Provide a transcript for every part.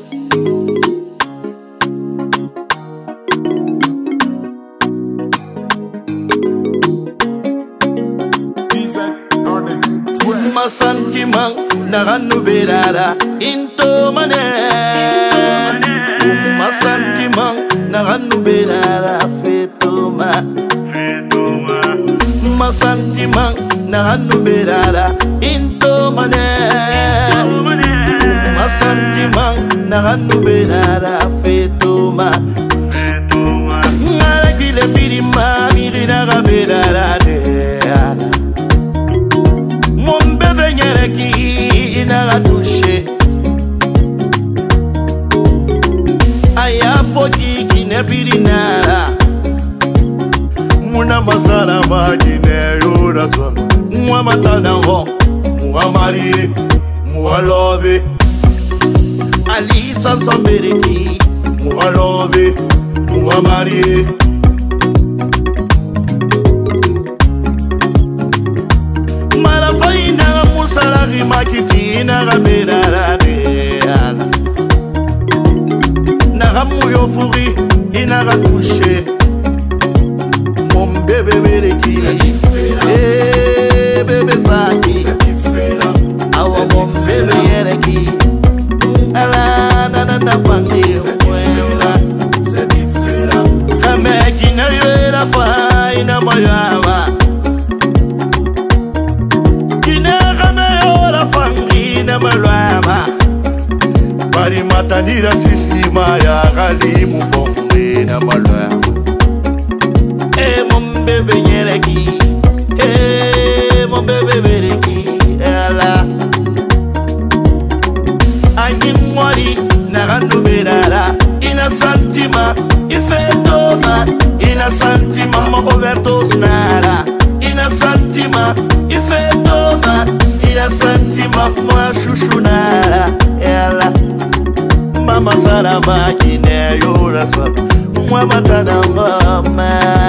Ma sentiment naranu berara into mane. Ma sentiment naranu berara fetoma. Ma sentiment naranu berara into mane. Ma sentiment naranu berara fetoma. Ngara gile birima mirina berara de. Mon bébé nyereki inaga touché. Aya poti kinebirinara. Muna masala magine yura son. Mwa matana ho, mwa mari, mwa love. Ali sansambereki, mwa love, mwa mari. Faina musala makitina gaberara beana. Nagamuyo furi inaga touché. Mon bébé bereki, bébé zaki. Awa mon bébé yereki. Ala na fangi wena. Kameki na yera faina moyawa. Bari matanira sisima ya gali mubombe na malwa. Mon bébé nyereki, mon bébé bereki, ala. Ani mwari na gandu berara, ina santima, ife toma, ina santima ma overdose nara, ina santima, ife toma. Ina santima mwa shushunara ela. Mama sara makine yura son. Mwa matana mama.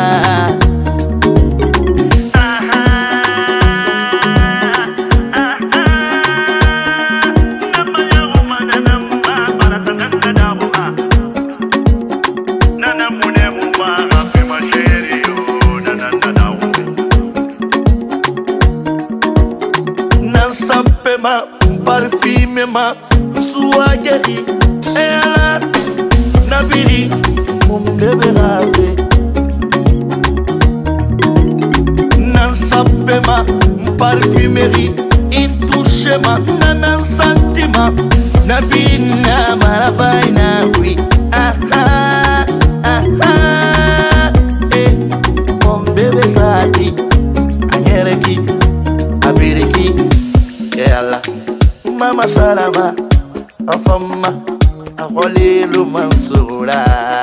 Parfume ma suageri ela nabiri mon bébé rasé. Nan sape ma parfumerie intouche ma nan sentiment nabiri na maravai na oui mon bébé sati anyereki abiriki ela. Mama salama, afama, akholilu mansura.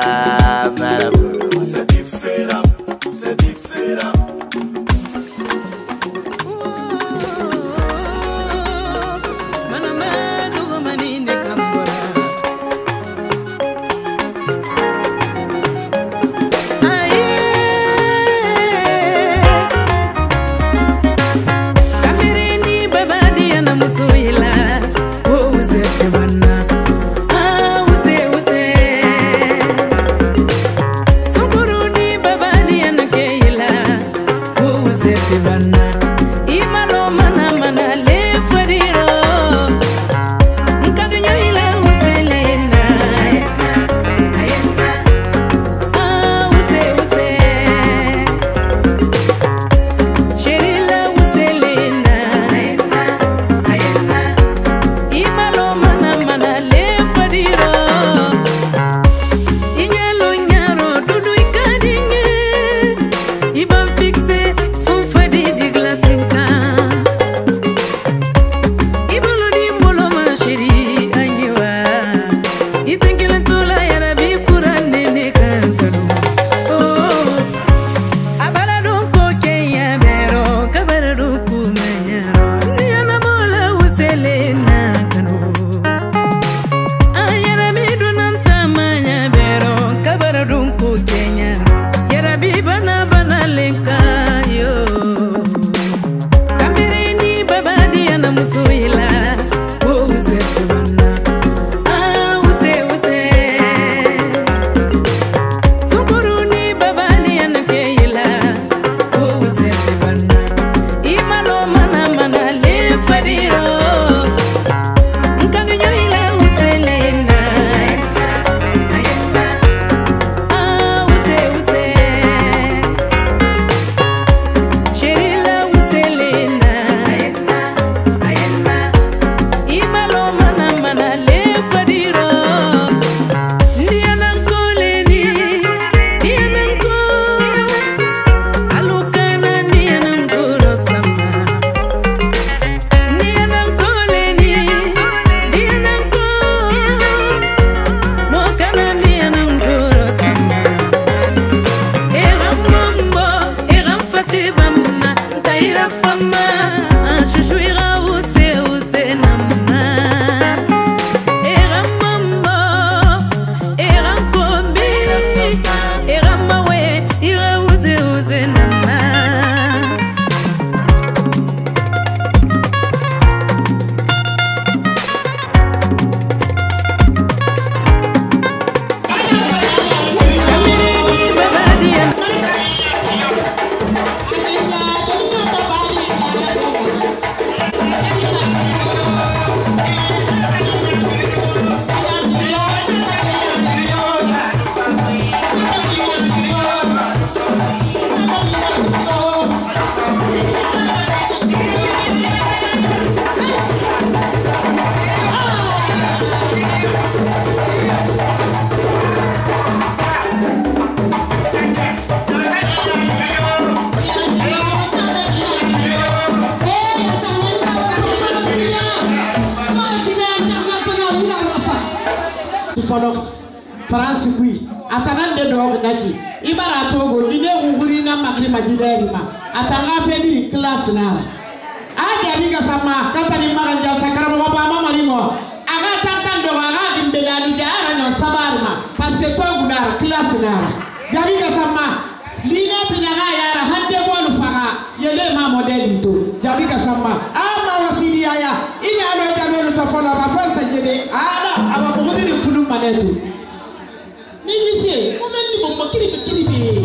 C'est différent, c'est différent. folo France kui atana de do daki ibara togo ine nguri na makri majideri ma atanga fedi class na aja biga sama kata ni maganja sakara mo ba mama limo aga tata ndo aga dimbela ni jara no sabarma parce que togo na class na jabiga sama lina pinaga yara hande bolu faga yele ma modeli to jabiga sama ama wasili aya ina alo jalo to fola ba fansa jede ala aba ko mudiri fulu manetu ni yise mo men ni mo kiri be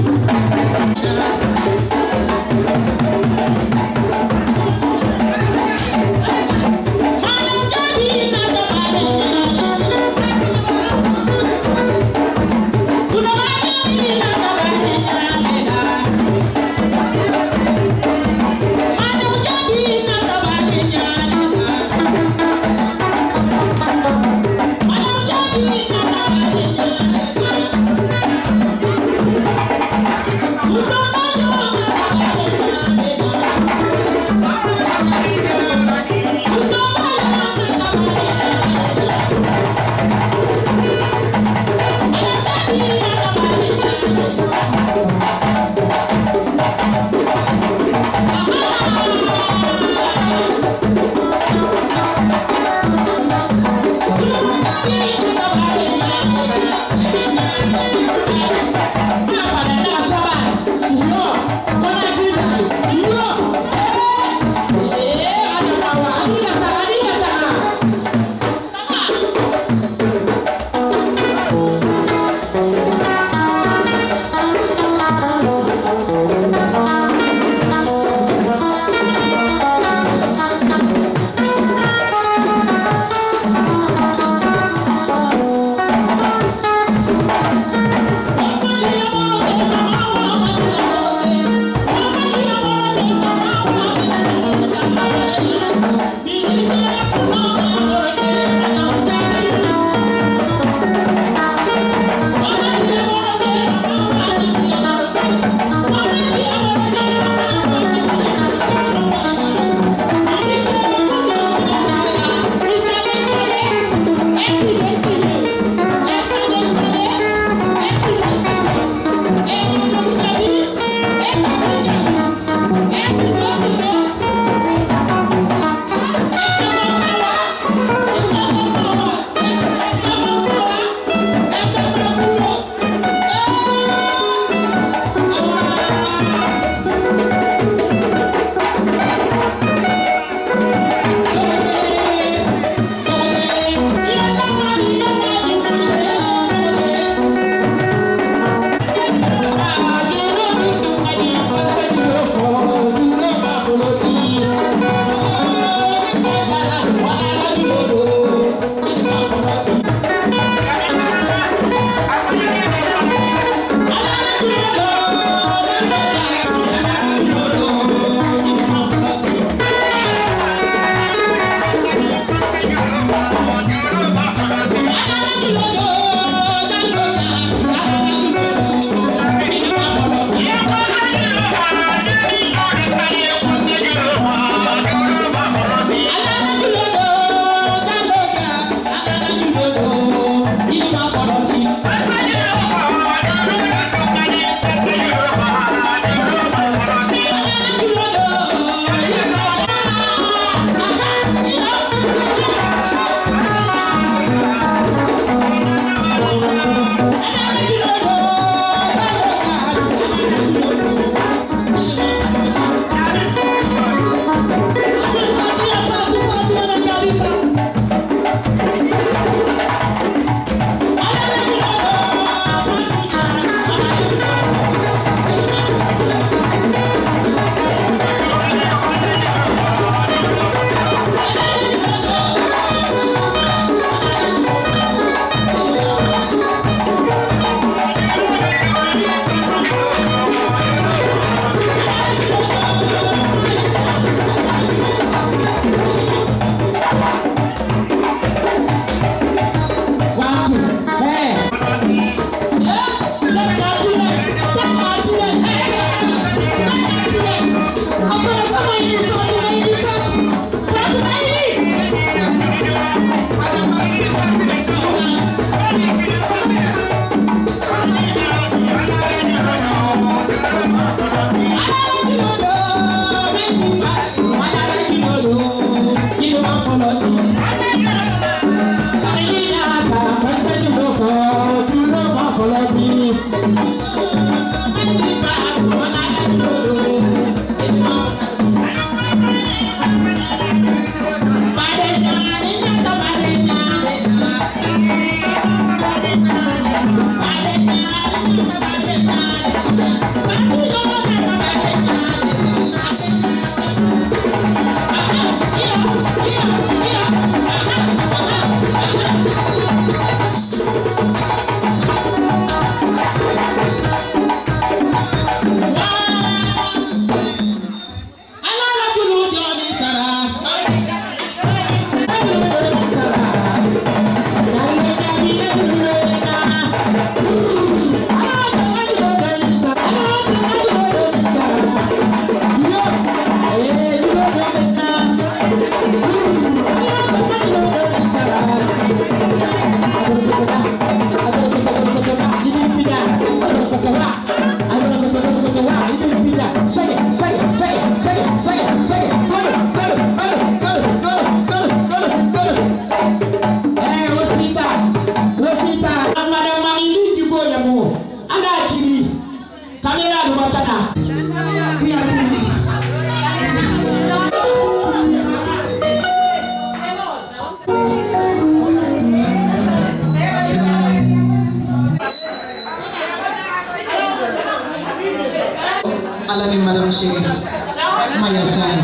Baro Sheri Maya Sani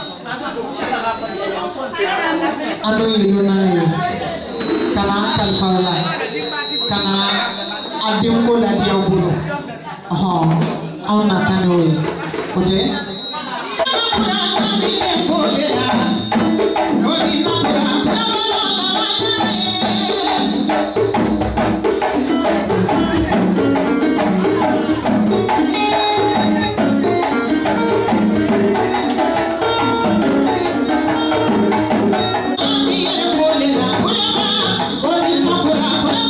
Ado Yuna Kana Kalfala Kana Adimbo la Diabolo on a canoe okay Pura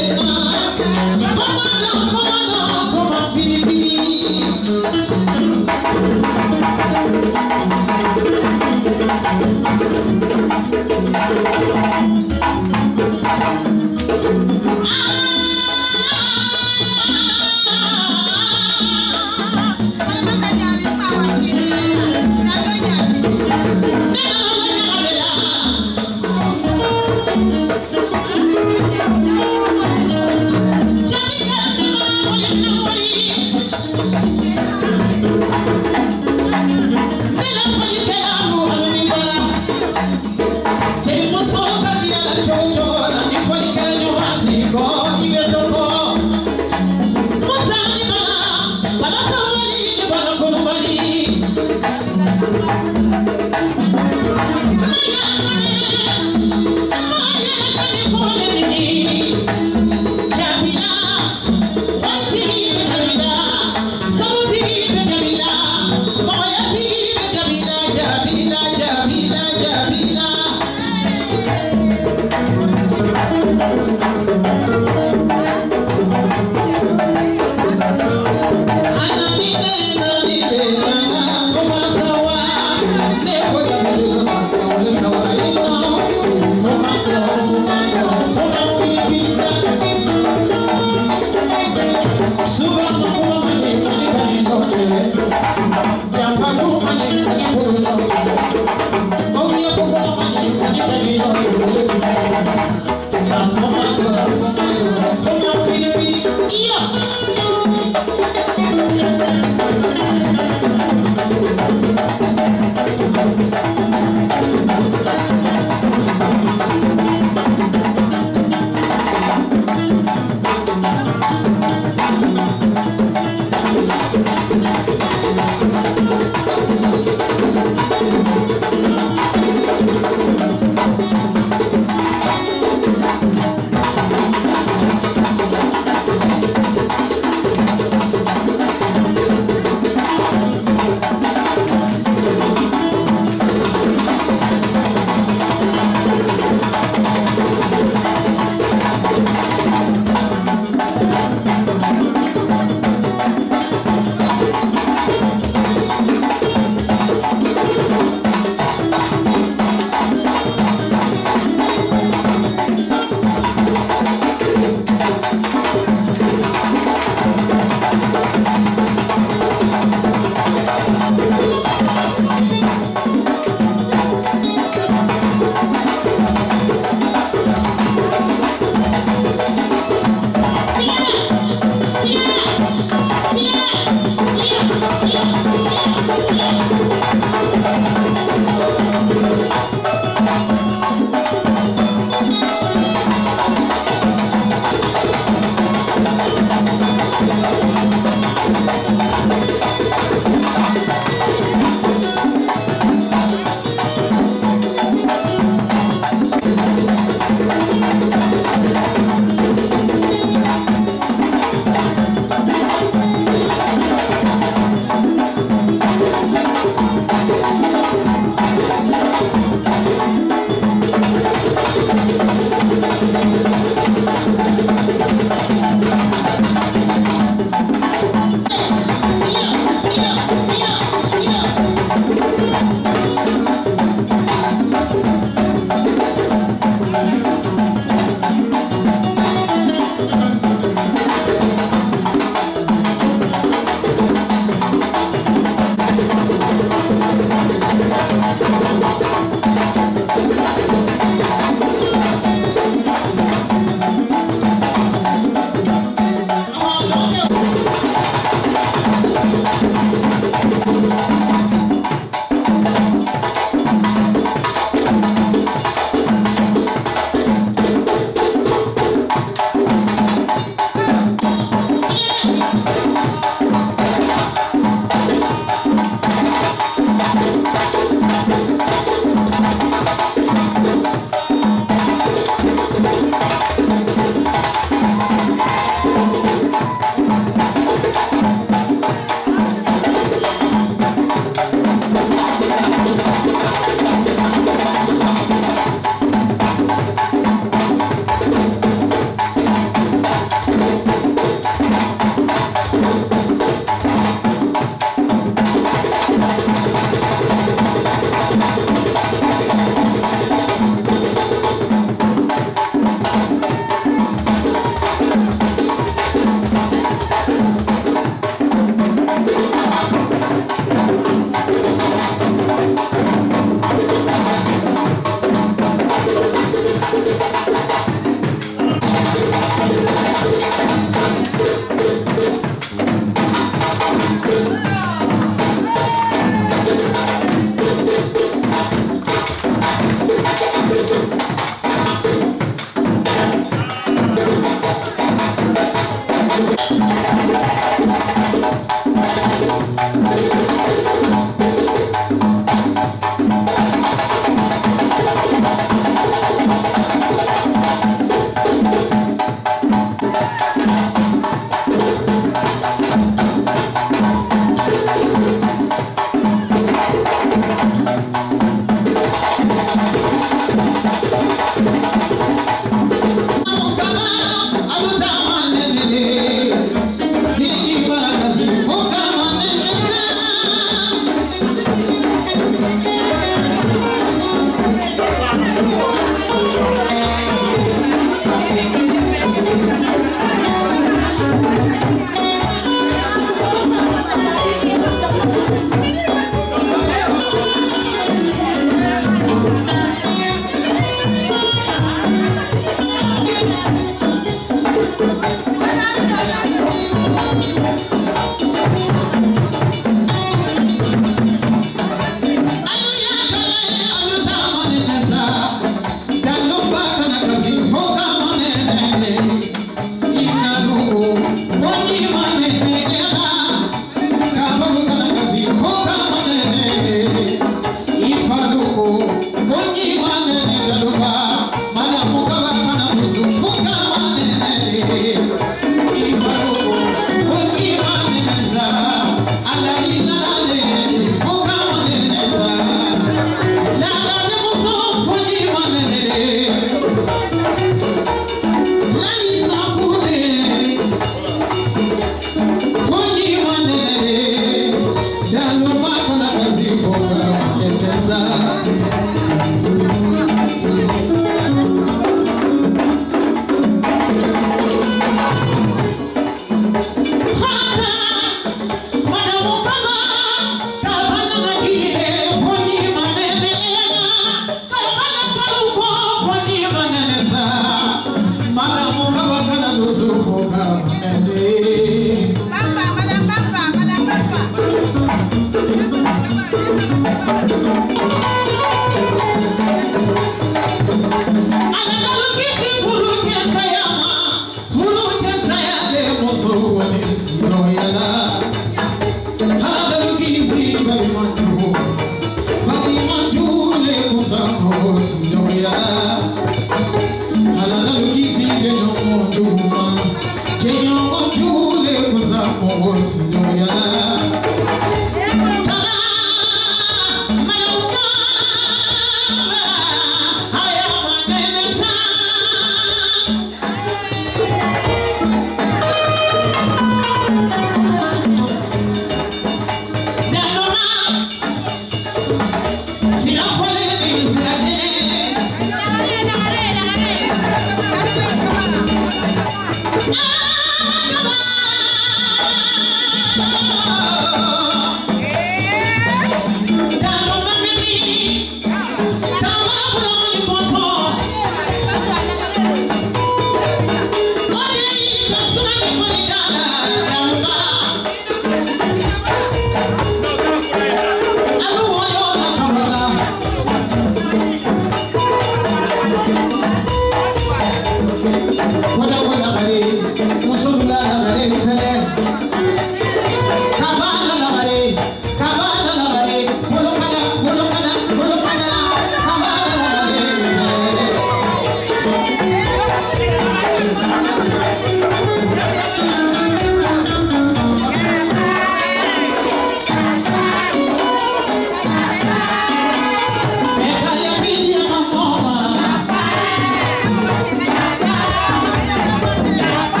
Yeah.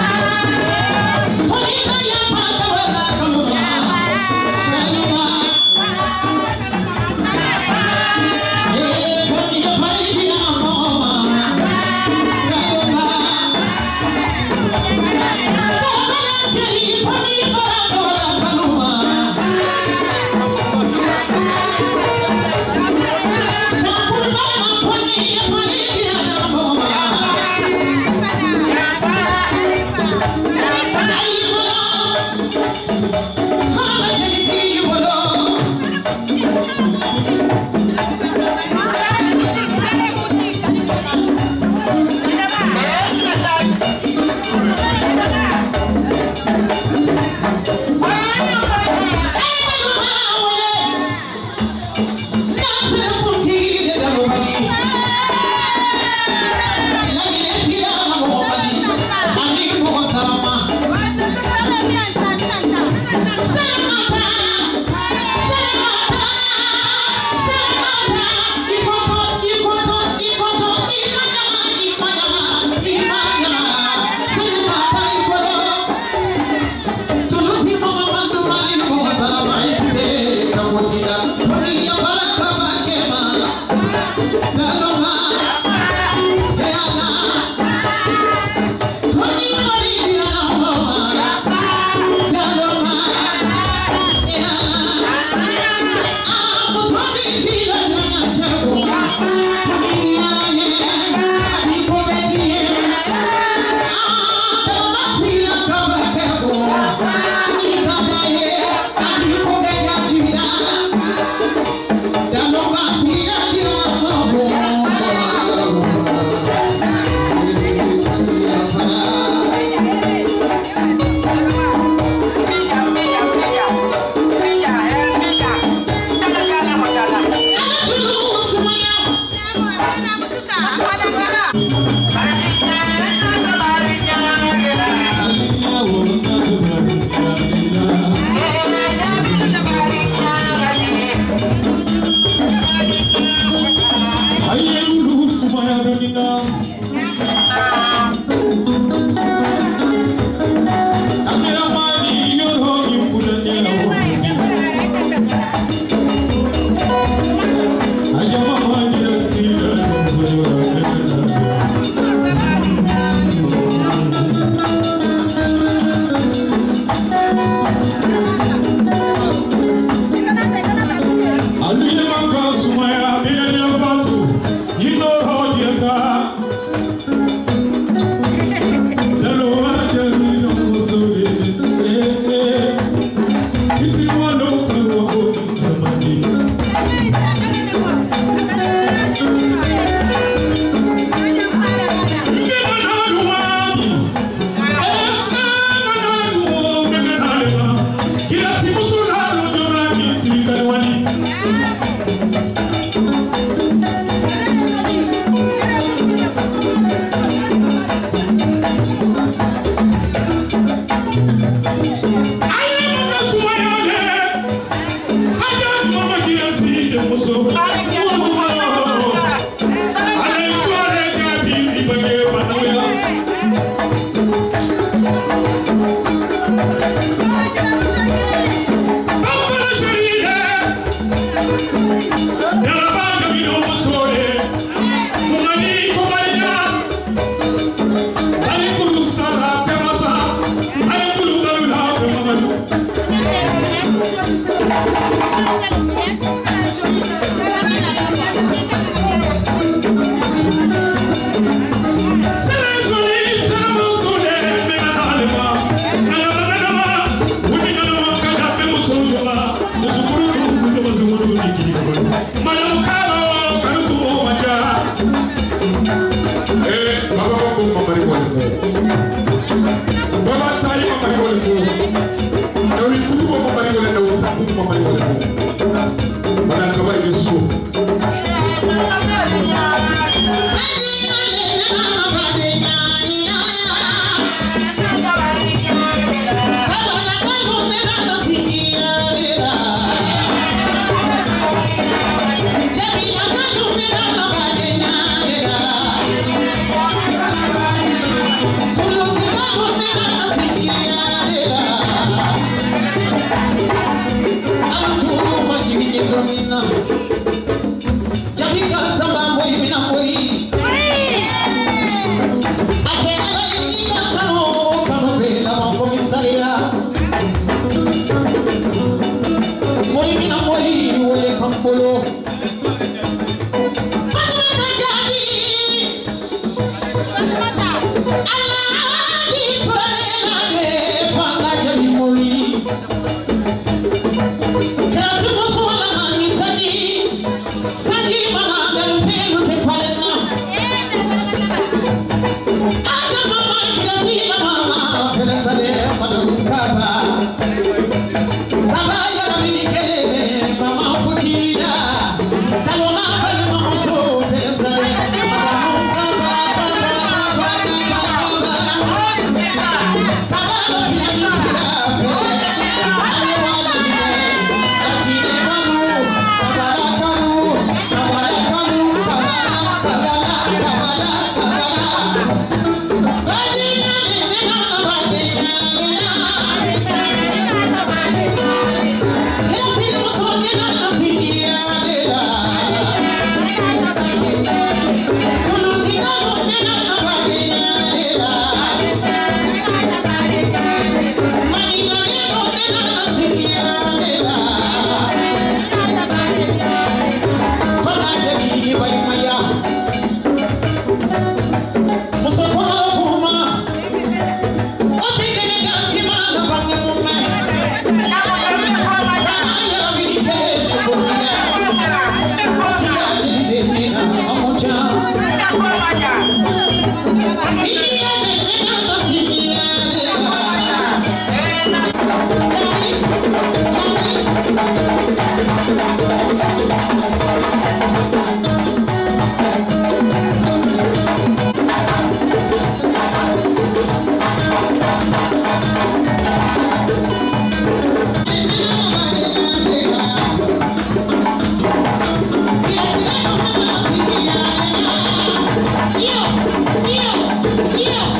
Yeah.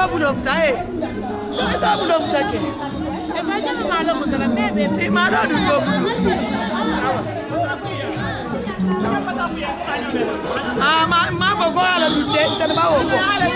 belum tahu. Tak belum tahu. Macam mana mutara bebe? Di mana duduk? Ma kok ala duduk tak bawa kok.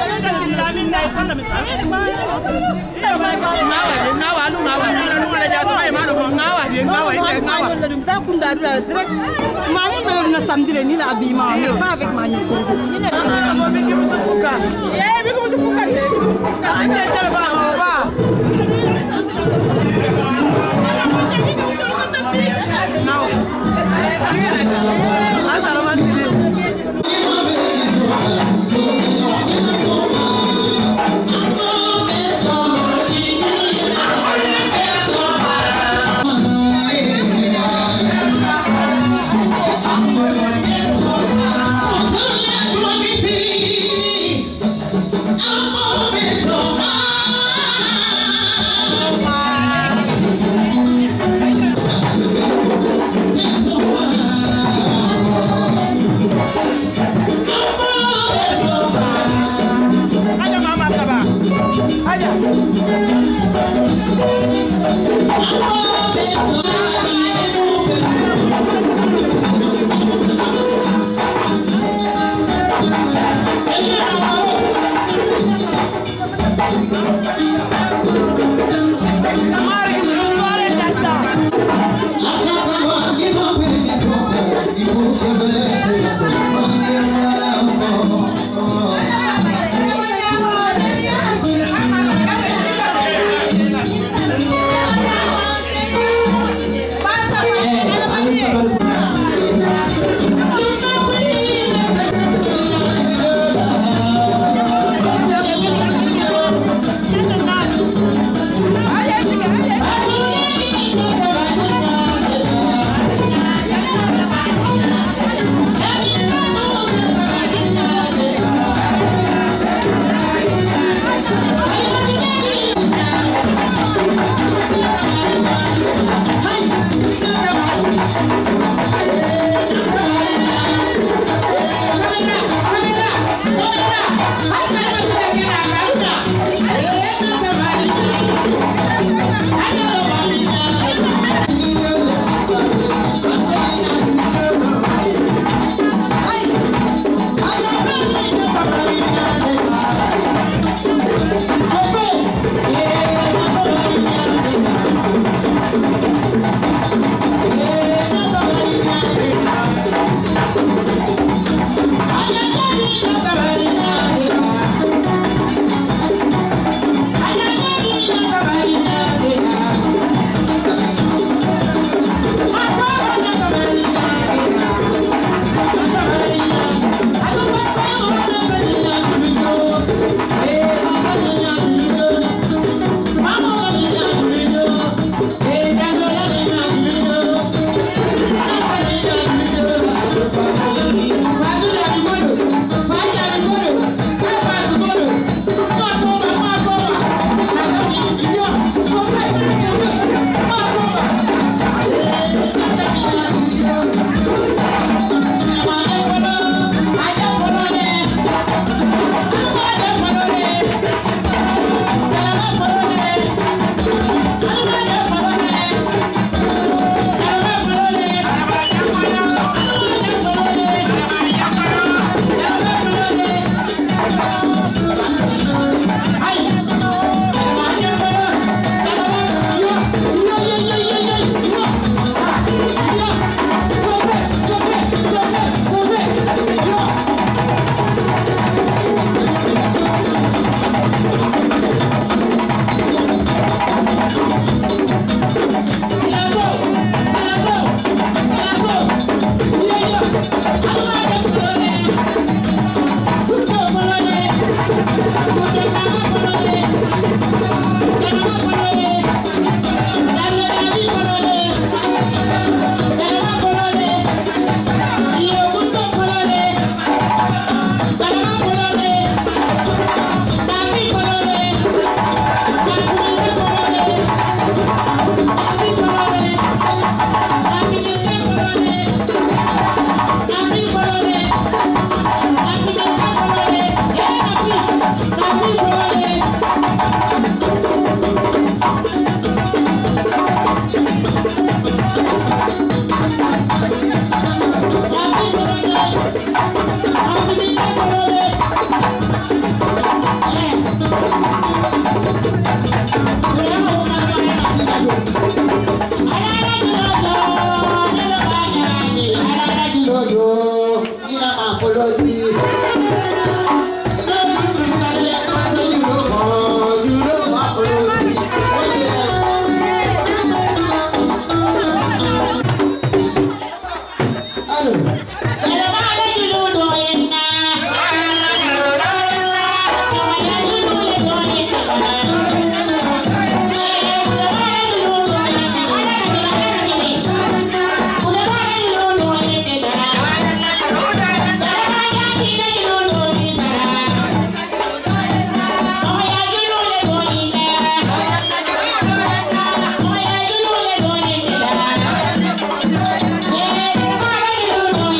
Tak kunda direct. Mami belum nak sambil ni lah di mana. Apa mani tu? Apa bikin musuh buka? Ya, bikin musuh buka. Anda telefon apa? Thank you.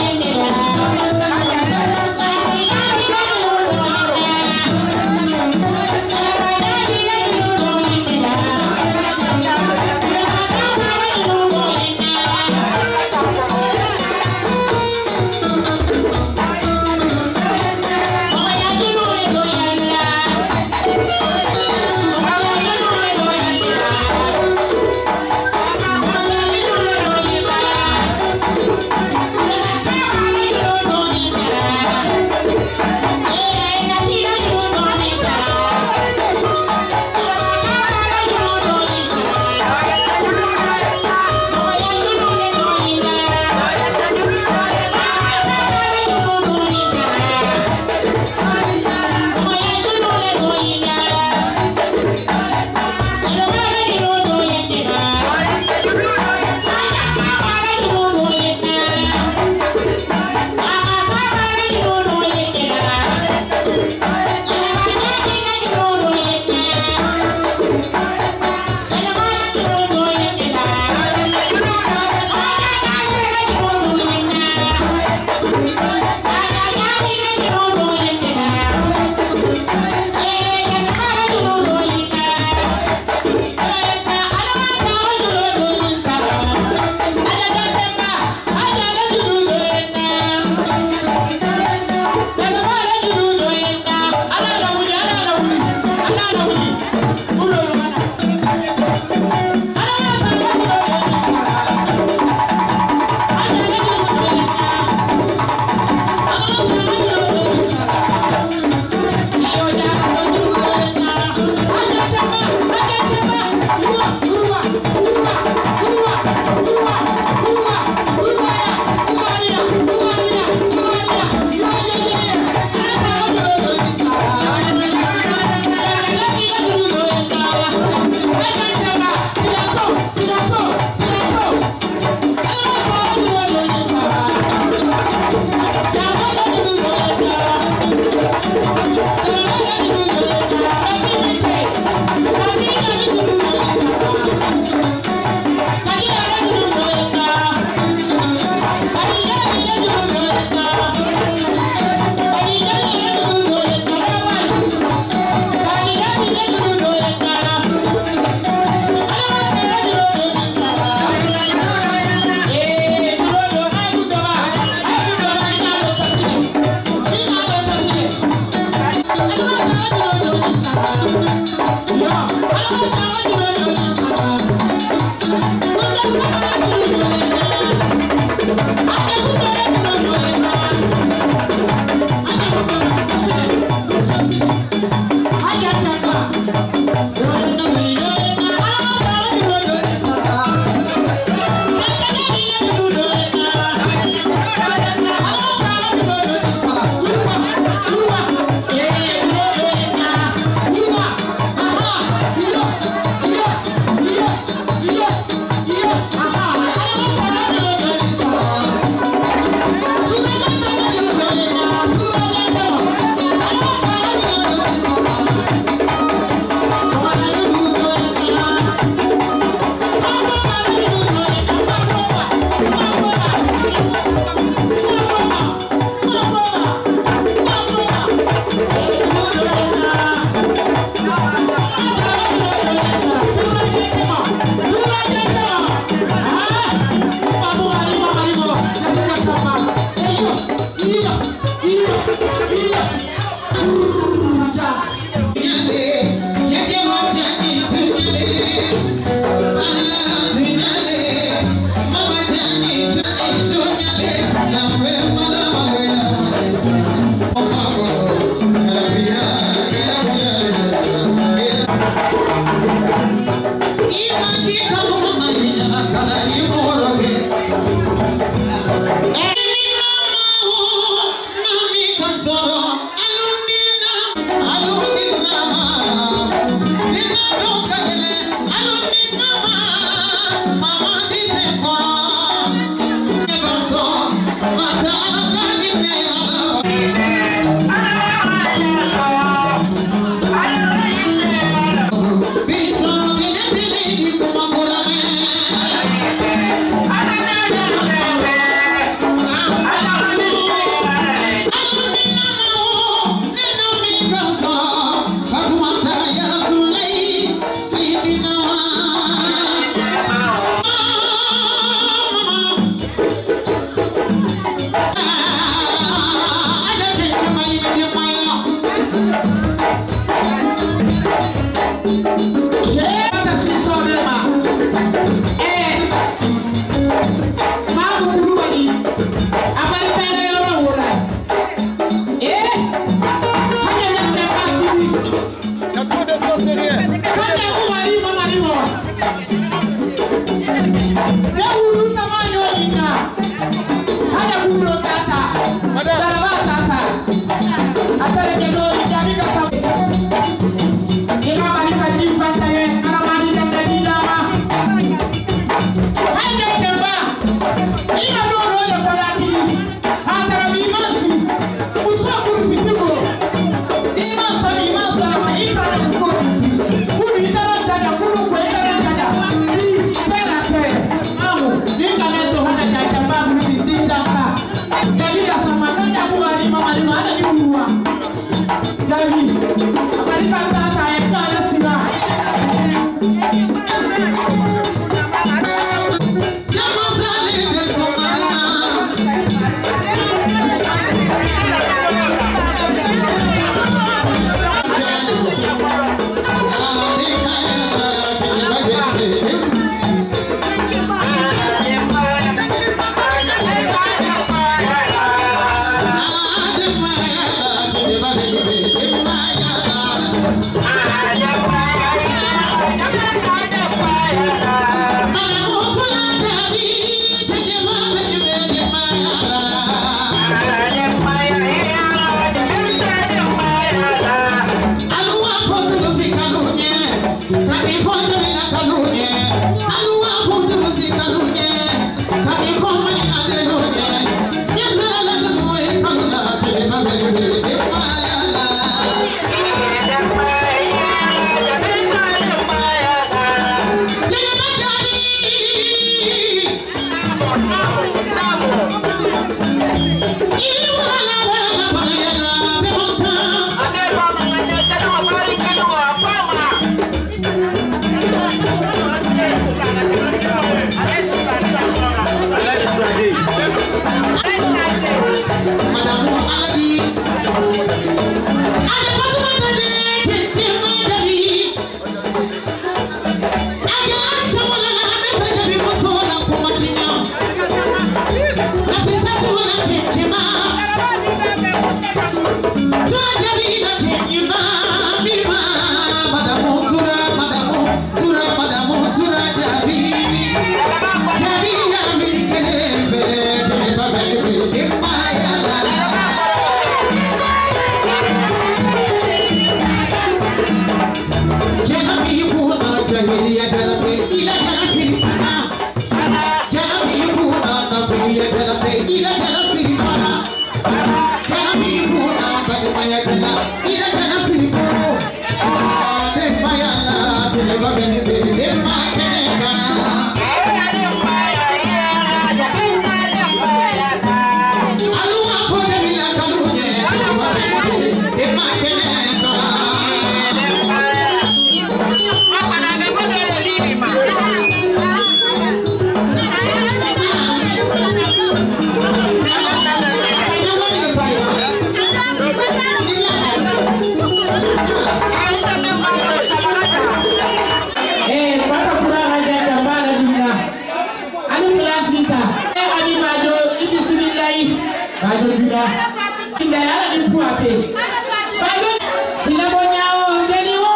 Bajo juga. Indah ala dibuate. Bajo silabonyao keliwo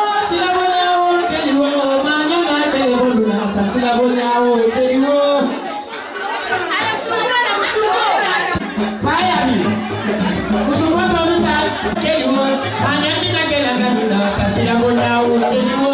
manyanga keliwo luna silabonyao keliwo. Bayabi. Kusumwa pamuta keliwo manyanga kelanga luna silabonyao keliwo.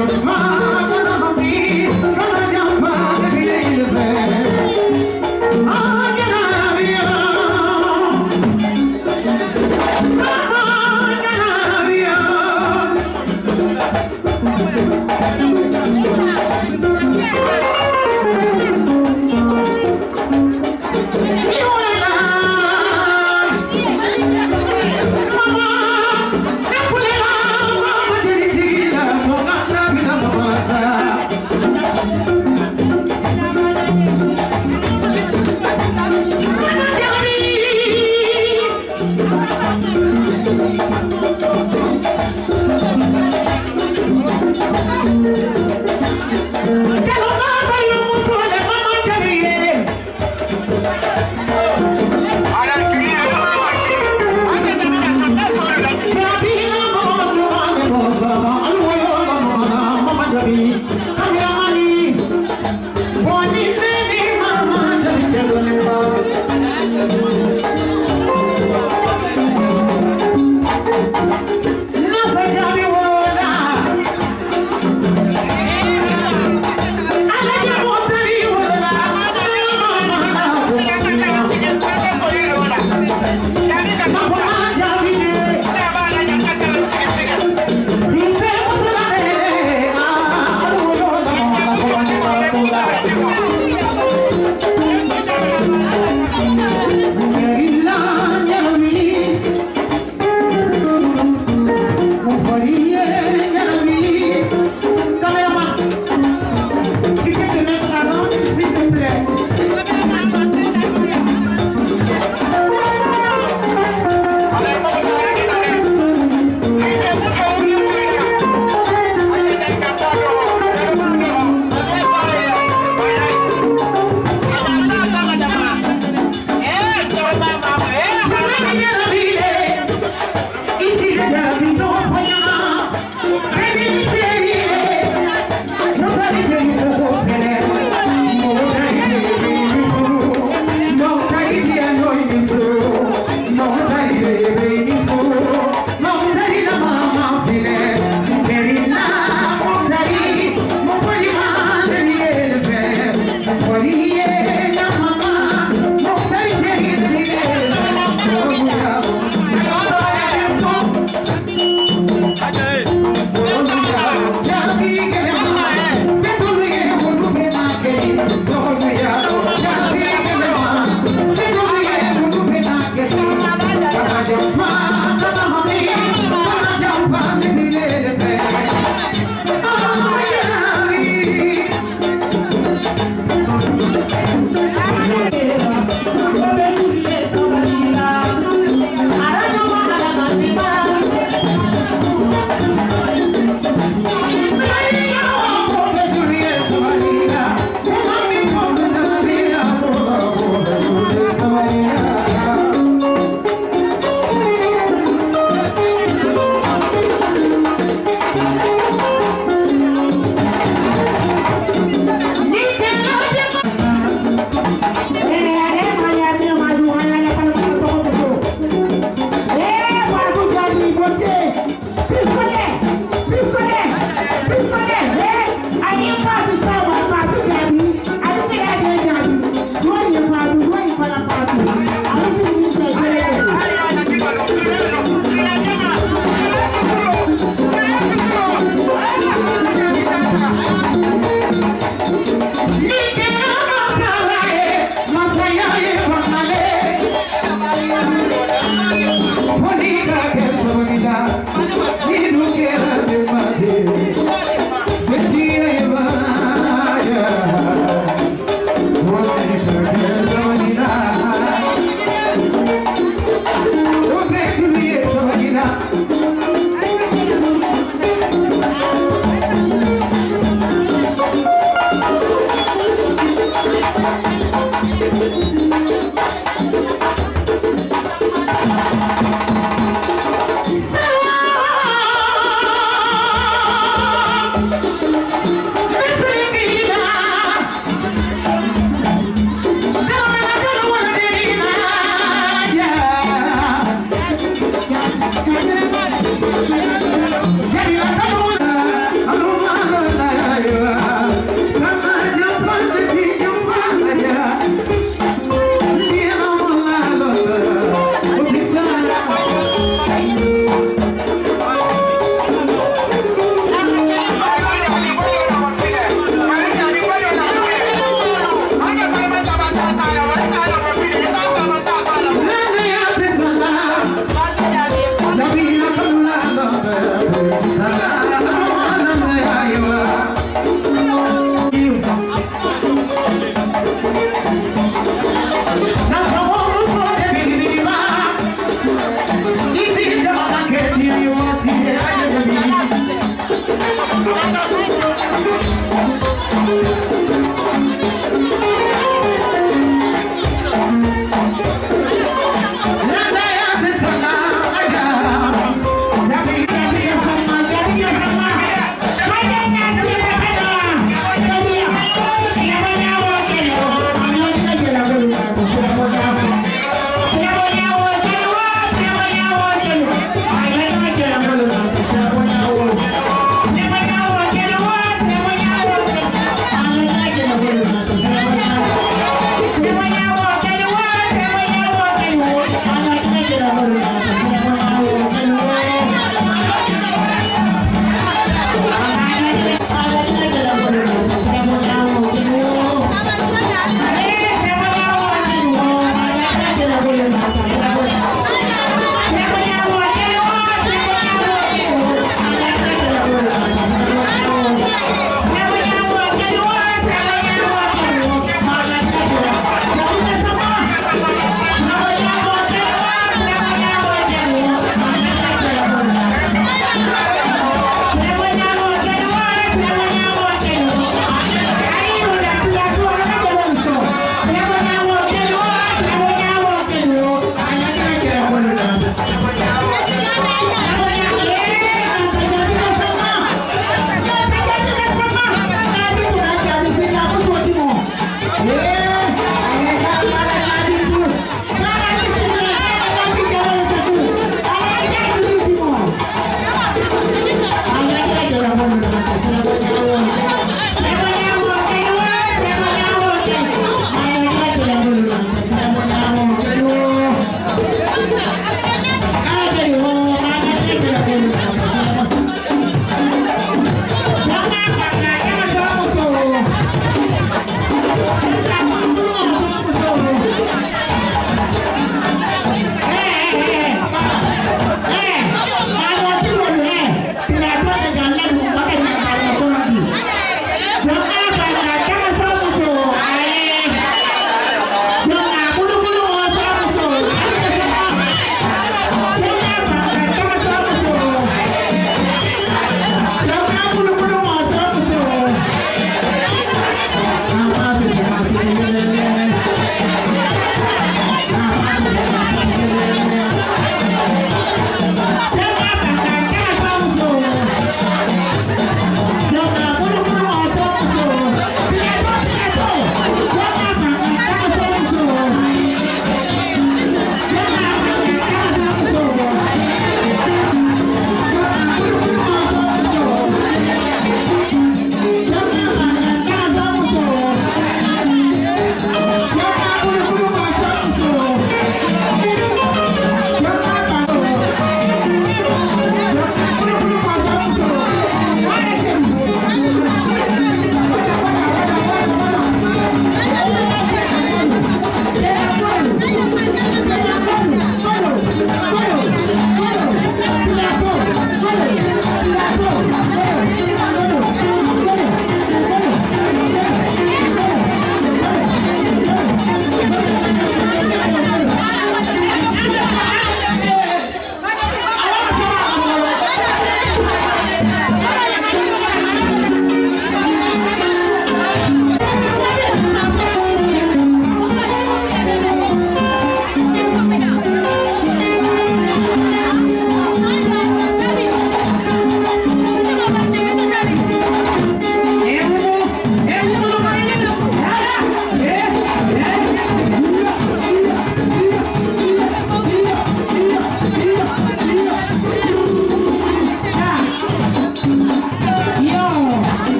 I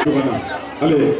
Allez.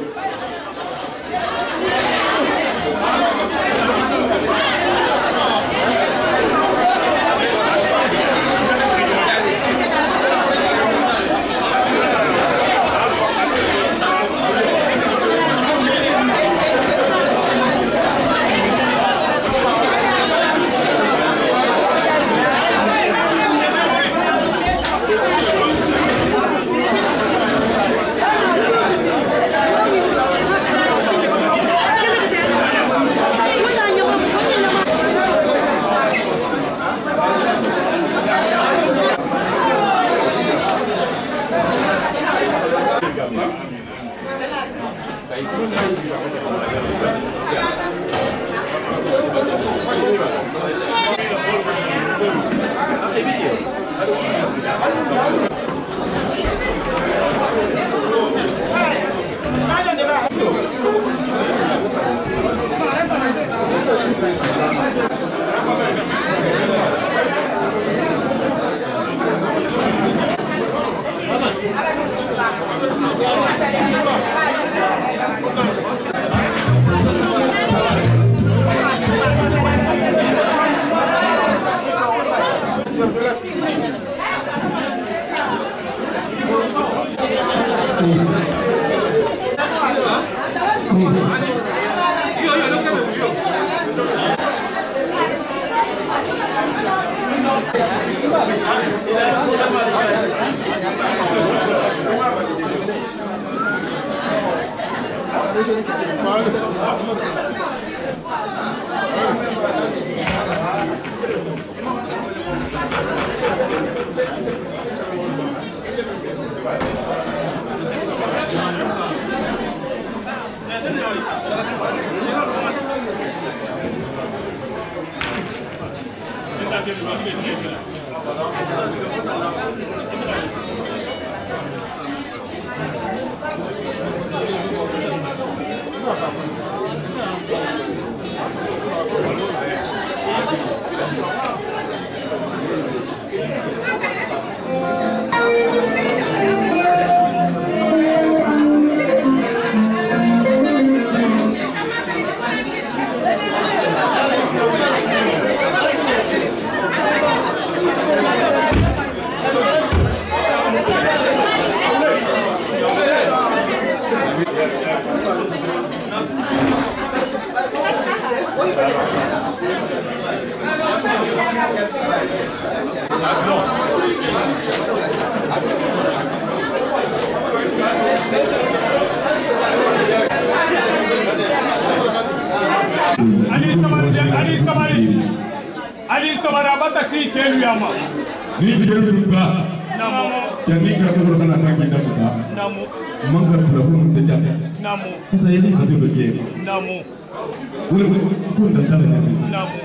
Ali Samara bata si kelu yama ni kelu ba namo ya ni ka ko sana ta ki da ba namo manga tula ko mun da ja namo ta yeli fatu do je namo wala ko da ta ne namo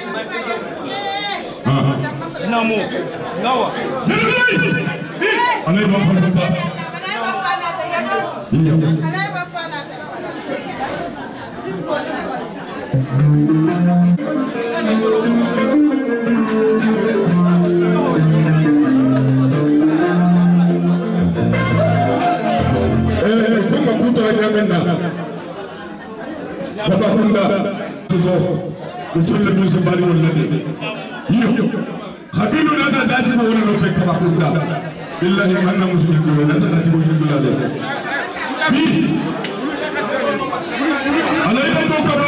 namo nawa alay ba fa ba iya alay ba fa na ta tunga kutara nyamenda Babakunda Tuzo Usulta Musa Bali Wallade Iyo Khabilu Nada Dati Wala no fek Babakunda Billahi manna muslimu Nada Dati Wala Bi Alayda Bokaba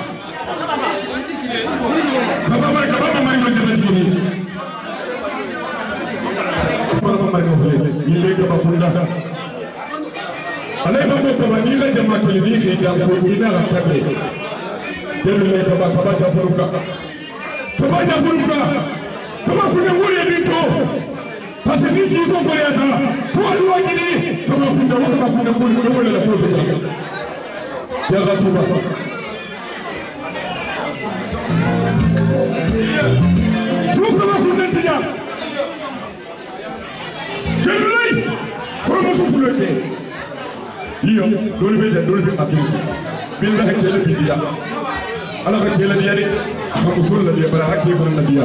Kababa Mari Wallade Tini Kababa Mari Wallade Yile Babakunda ale ba ko ba ni ga jama ke ni ke da ko ina ga tabe den le ka ba da furuka kama kuna ngure ni to pase ni ki ko ya ta ko alu wa ni kama kuna ngure la ko ya ga tuba tu kama kuna tiya kelai ko musu fulete iyo dole be akili billahi kele bidiya ala ka kele yari ka usul la biya bara hakki ko nabiya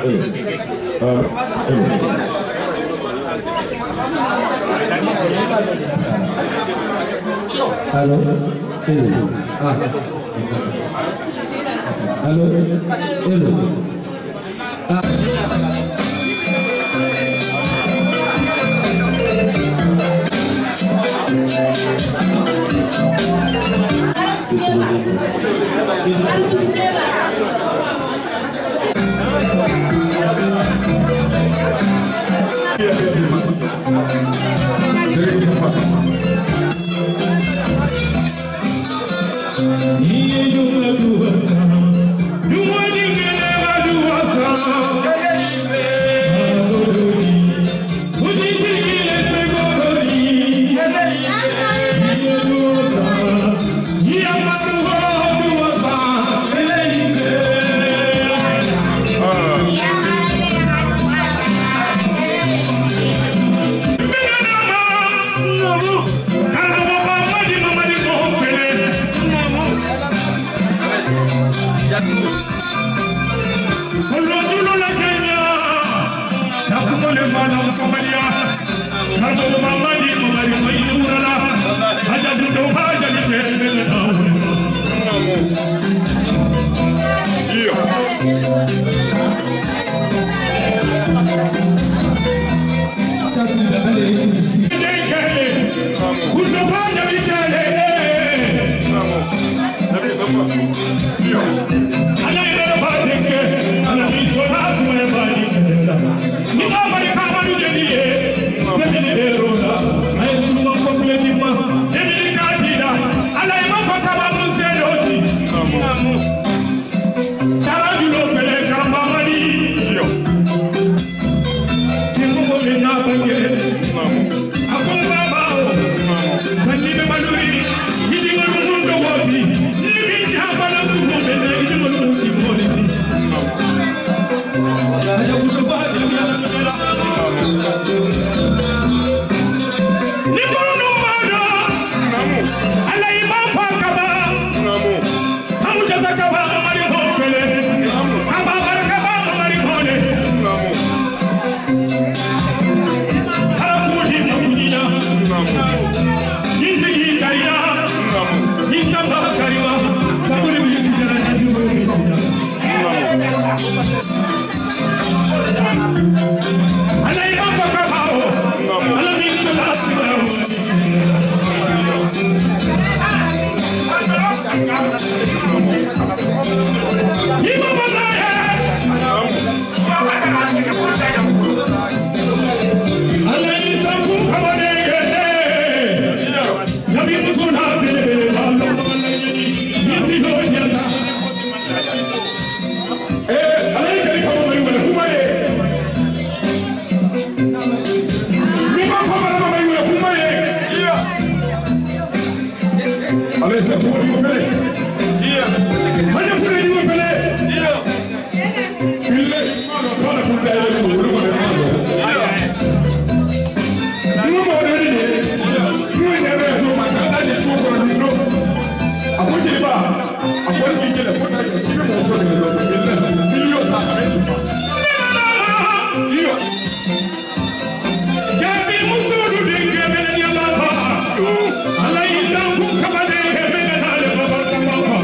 Allô? Ah. Allô? Hello? Ah. Allah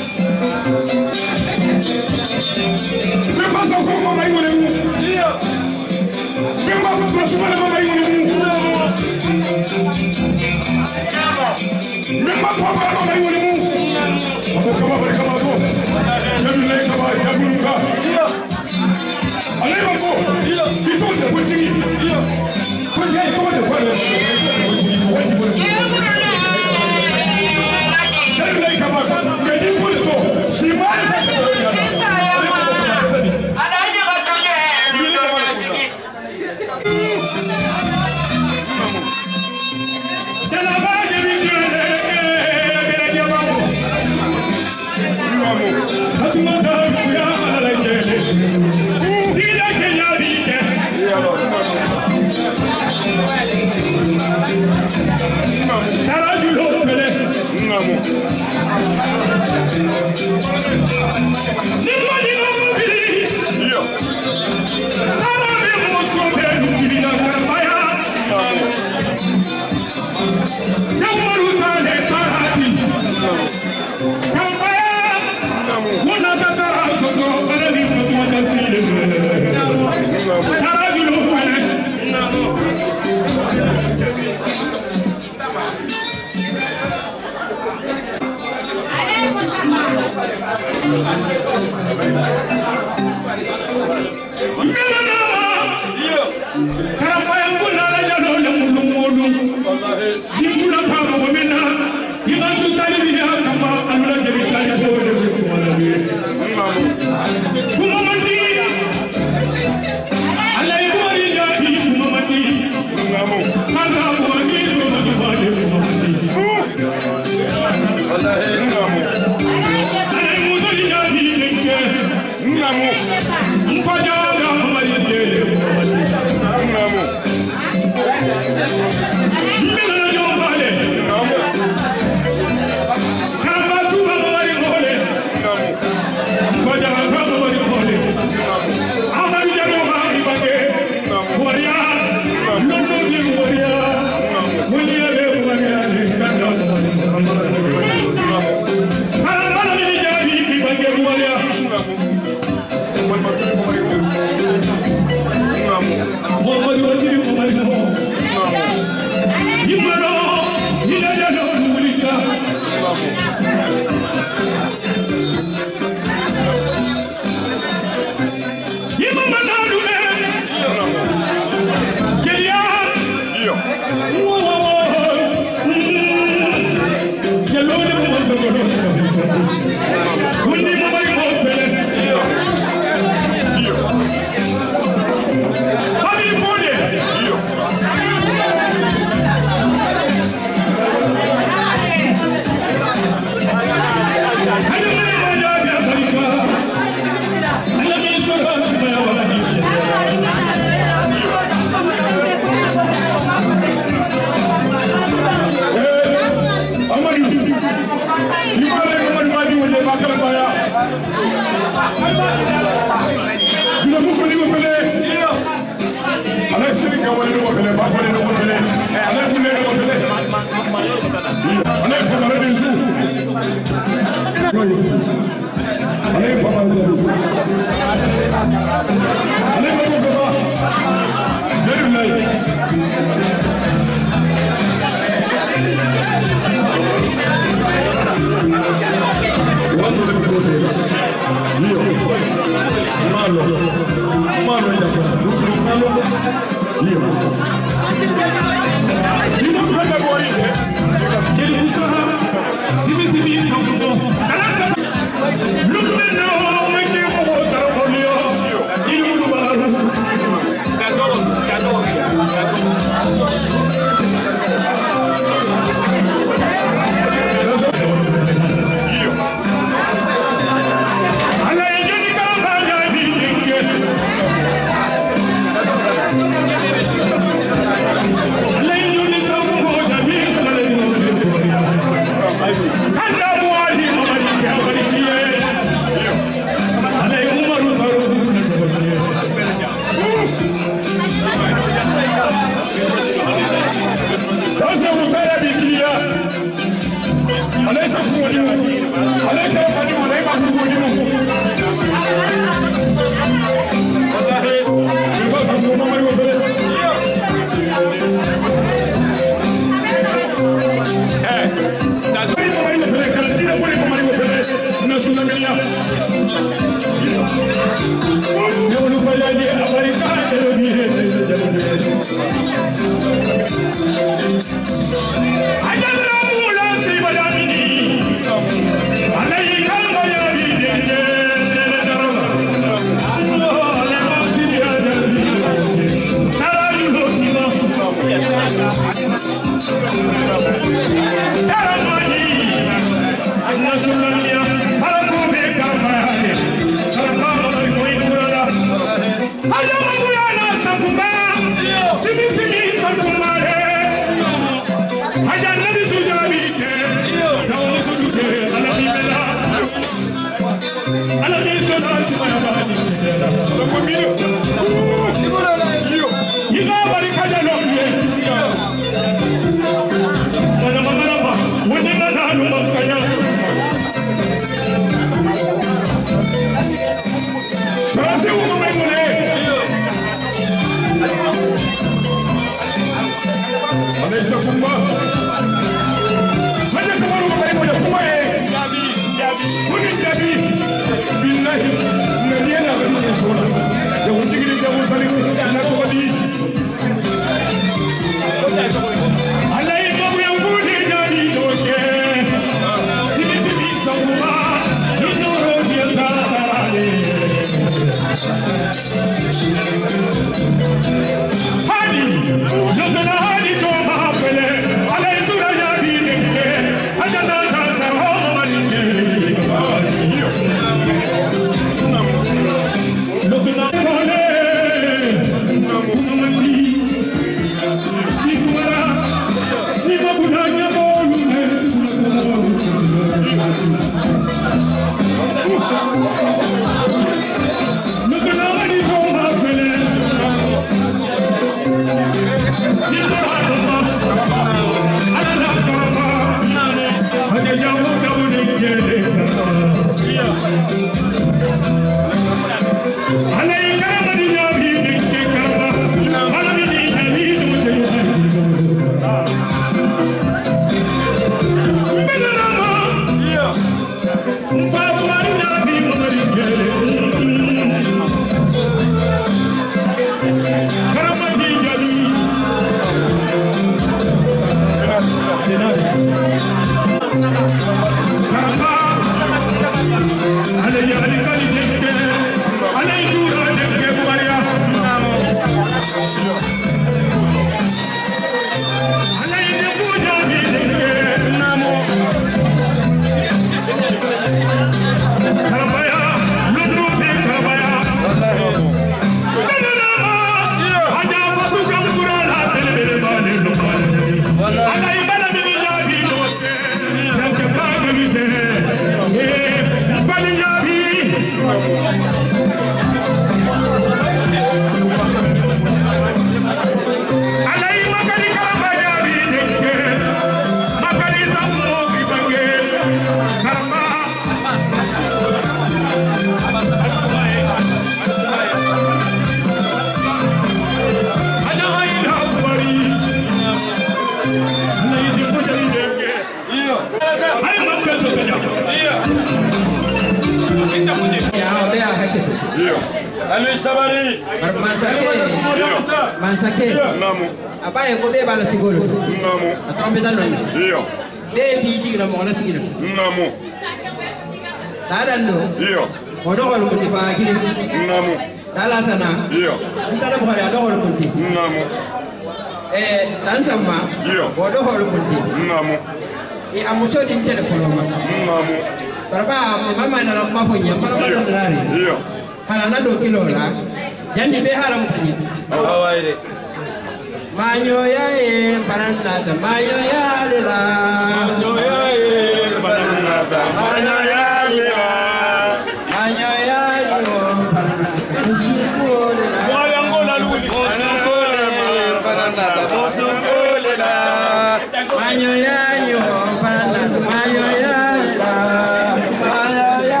Mansake. Namu. Apa yang kau be bala sigolo? Namu. Atau betul nanya? Iyo. Be biji na mo na sigilo. Namu. Tadan no. Iyo. Odo ko lu di ba gini. Namu. Tala sana. Iyo. Kita ada bukan ada orang kunci. Namu. Dan sama. Iyo. Odo ko lu kunci. Namu. Amuso di telefon ma. Namu. Berapa mama na ma fonya para ma don lari. Iyo. Halana do kilo la. Jandi be haram tani. Awaire. Manyo ya paranata manyo ya la. Manyo ya paranata manyo ya la. Manyo ya paranata usukole la. Wayango la luli. Bosukole paranata bosukole la. Manyo ya paranata manyo ya la. Manyo ya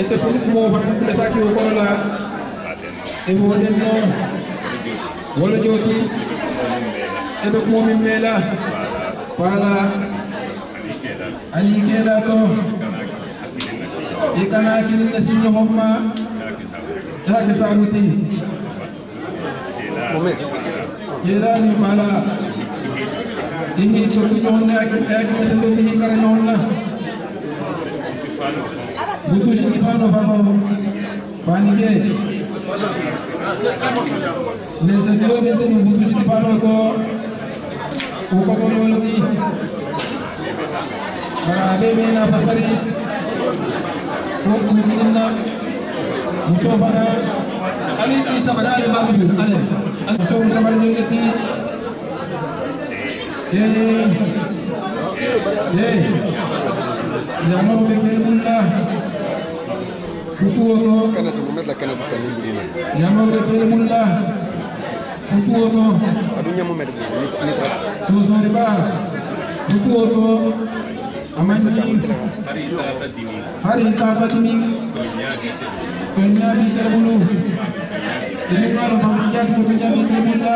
ese fu mo fa ko sa ki ko la e ho den no wala joti e be ko min mela wala ani keda to e kana kin na sinyo homma da ke sabuti yela ni mala ini to ko nyonna ak se to ni kara nyonna butu Stefano famo panike ne se lo bente ni butu Stefano ko yologi bebe na pastari ko kumina musofana ali si sabadale ba musul ale so sabadale ngeti ya maro be kelmulla kutuoto kana tumumeda kana kutanindina ya maro be kelmulla kutuoto adunya mumeda so so riba kutuoto amani hari tata dimi dunya bi terbulu ini baru famja dunya bi terbulla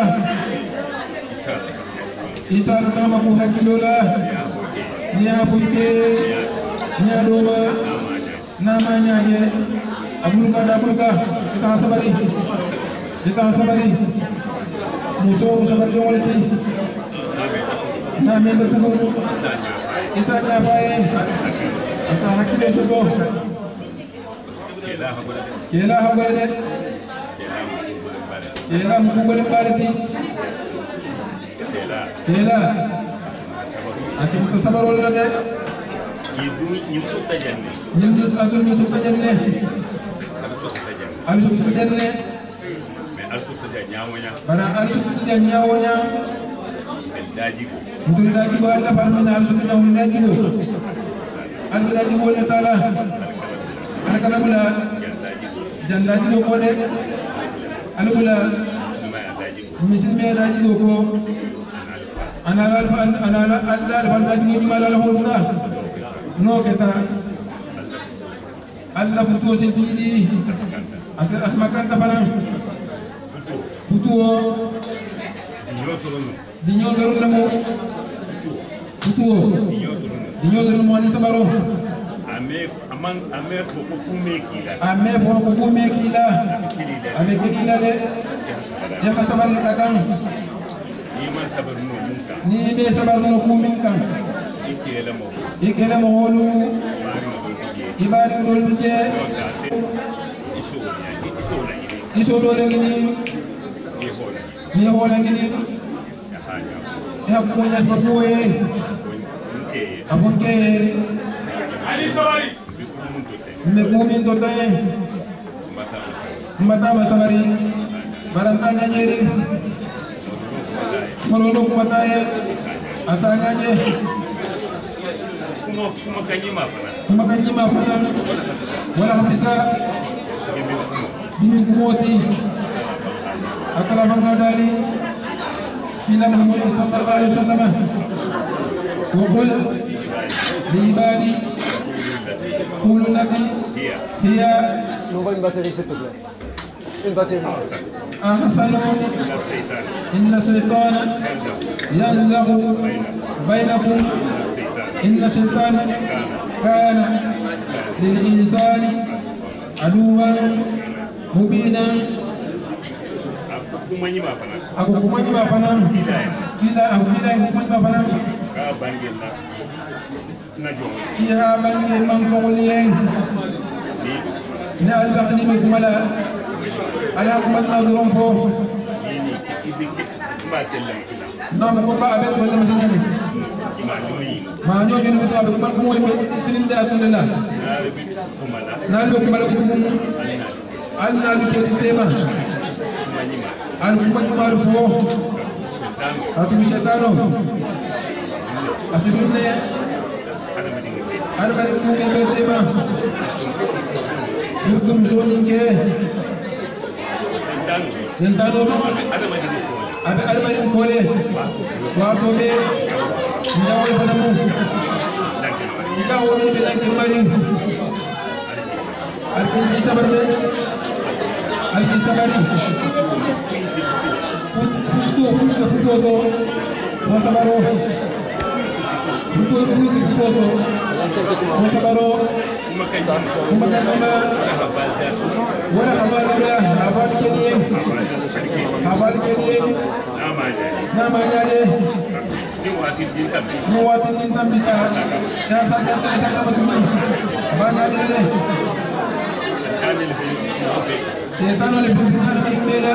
isa nama ku hakilola nya puike nya doma namanya je abuluka kita sabari musuh sabari jongoleti namanya betul isa nya bae asa hakilo sogo kela hagole kela mukubale barati kela asim sabarol la de ñu sukta janne ñu sukta janne al sukta janne mais al sukta janne bara al sukta janne nyawonya ndul daji ko Allah farmina al sukta janne daji ko al daji ko Allah taala ana kana mula jandaji ko de al mula misilme daji ko ana al daji ko mala la holuna no keta Allah futuo sentidi asmakan tafanan futuo dinyo dorun namo futuo dinyo dorun mo ni sabaro ame foko kume kila ame kila de ya kasabar takan ni be sabar no kumin kan ikele mo holu ibari dol je iso do ngini ni hola ngini ya ko nya sa boye aponke ali sabari me ko min do tay mata basari baranta nyeri mololo ko mataye asanya je kuma kanyima fana wala hafisa bimi kumoti akala banga dali kila Muhammad sallallahu alaihi wasallam wa qul li ibadi qulu nabi hiya une batterie s'il te plaît une batterie ahsanu inna shaytana yanzaghu bainakum إن الشيطان كان للإنسان عدوا مبينا aku kumanyi mafana kila kumanyi mafana iya bangi mangkongulien ni albaqni kumala ala kumanyi mazuromfo na mo ba abe ko dem sinami ma ñoo ñu ko tabe man ko moy tin da atandala na lo ko mala ko mum alna lu ke tema al ko ko malu fo atu shetano asibune al bari ko ke tema dum zoninge sentano abe al bari ko le wato be ndawo fanamu ndawo ni be lan mari al sabarde alsi sabari futo to mo sabaro futo mo sabaro umakakama wala habari kedien nama nyade ni wati din tambita ya saja betul abang nyade le setan oleh berbicara dengan beda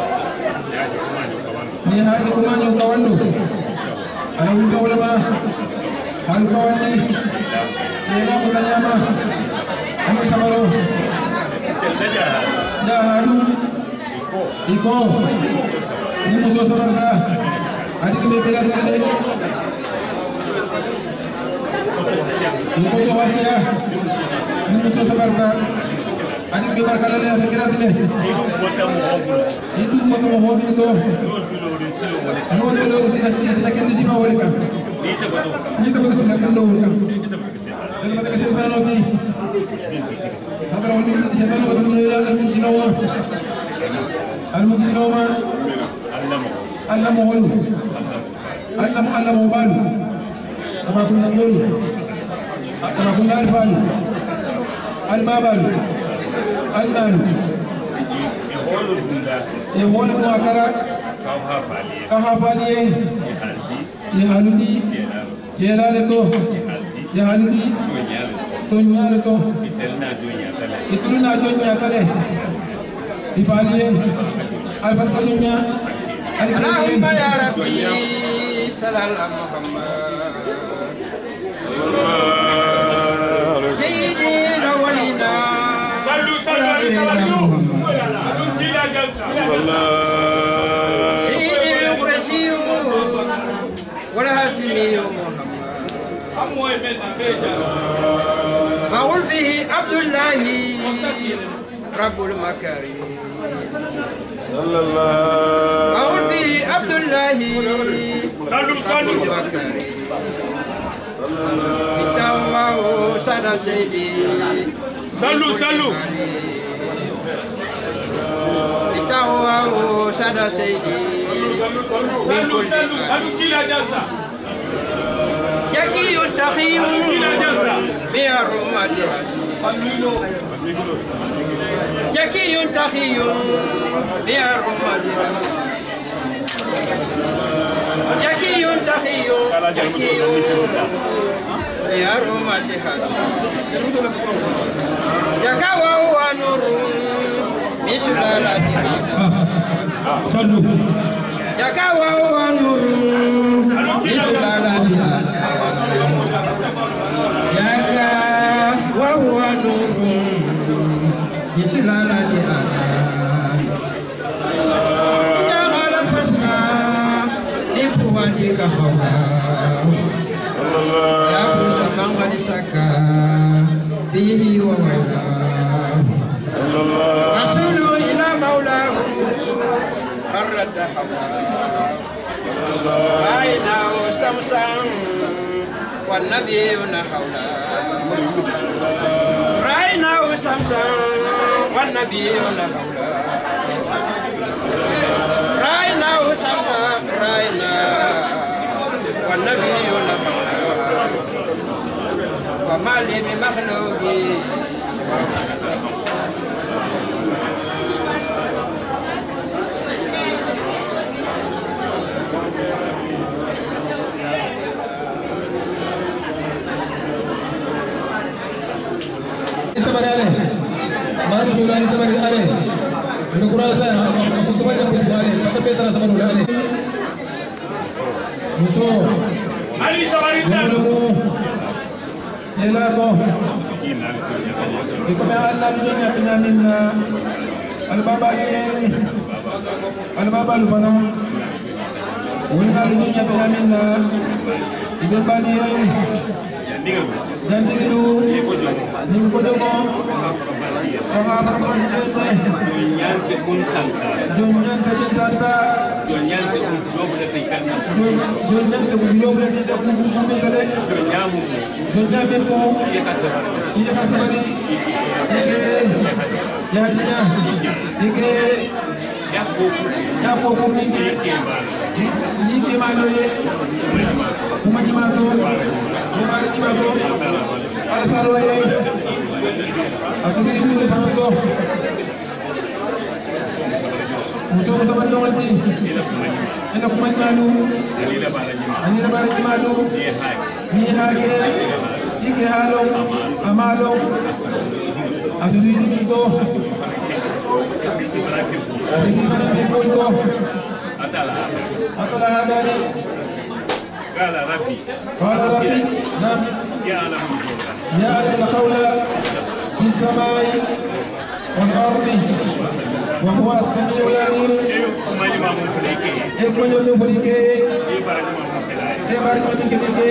ni haji kumanyo kawandu ada ulama ulama halu kawani ila mutanyama anu sabaro ya halu iko ni musuh sabarda adik kebela sekali ni koto wasia ni musuh sabarda adik kebela kala le kira tile itu moto mo hobi to no do sina kendi sima wala kan ni to sina kando wala kan daga mata kesen tano ni sadara woni ni setano ko dum ila ni jinawa al-muksinoma allamo holu allamo balu kama kunna ngolu kama kunna alfalu almabalu alnalu ye holu mo akara ka hafaliyen ye haludi ye lale to ye haludi to nyare to itulna jonya kale ifaliyen alfat konya Allahumma ya rabbi sallallahu Muhammad sayyidil awwalina sayyidil qurayshi wal hasimi Muhammad fa'ul fihi Abdullah rabbul makarim أقول فيه عبد الله صلوا بالتواه سادة سيدي صلوا بالتواه سادة سيدي يكي يلتقي بأرمات يكي يلتقي بأرمات يكي يلتقي بأرمات يكا وهو نور من سلالة صلوا يكا وهو نور من سلالة يكا وهو نور من سلالة يا غالب فاسمع لفوانيك خولا يا كل زمان قد سكى فيه وويلا رسول إلى مولاه الرد حواه رأيناه سمسا والنبي حوله رأيناه سمسا والنبي حوله رأيناه سمسا رأينا والنبي حوله فما لي بمخلوقي Baru sudah ni sebagai ale, untuk kurang saya, untuk banyak pun ale, kata Petra sebagai ale. Musuh. Ali sebagai ale. Yelah toh. Ikut Allah di dunia penyamin al-baba ni, al-baba lufana. Ulama di dunia penyamin ibn Bani. Dan tinggal ni kojogo. Pengamat presiden Jonyan Tebun Santa Jonyan Tebun Globe ni dah kumpul kali Jonyan Tebun iya kasabari ya dinya ike ya ko ni ke malo ye kuma ni mato ya bare ni mato ala saro ye asuli ni fanato muso sama jongati ina kuma ni malu ani la bare ni malu ni hage ike halo amalo asuli ni to asuli ni ko atala hadani قال ربي نعم يعلم القول في السماء والأرض وهو السميع العليم يكون يوم فريقه يبارك من كنيكه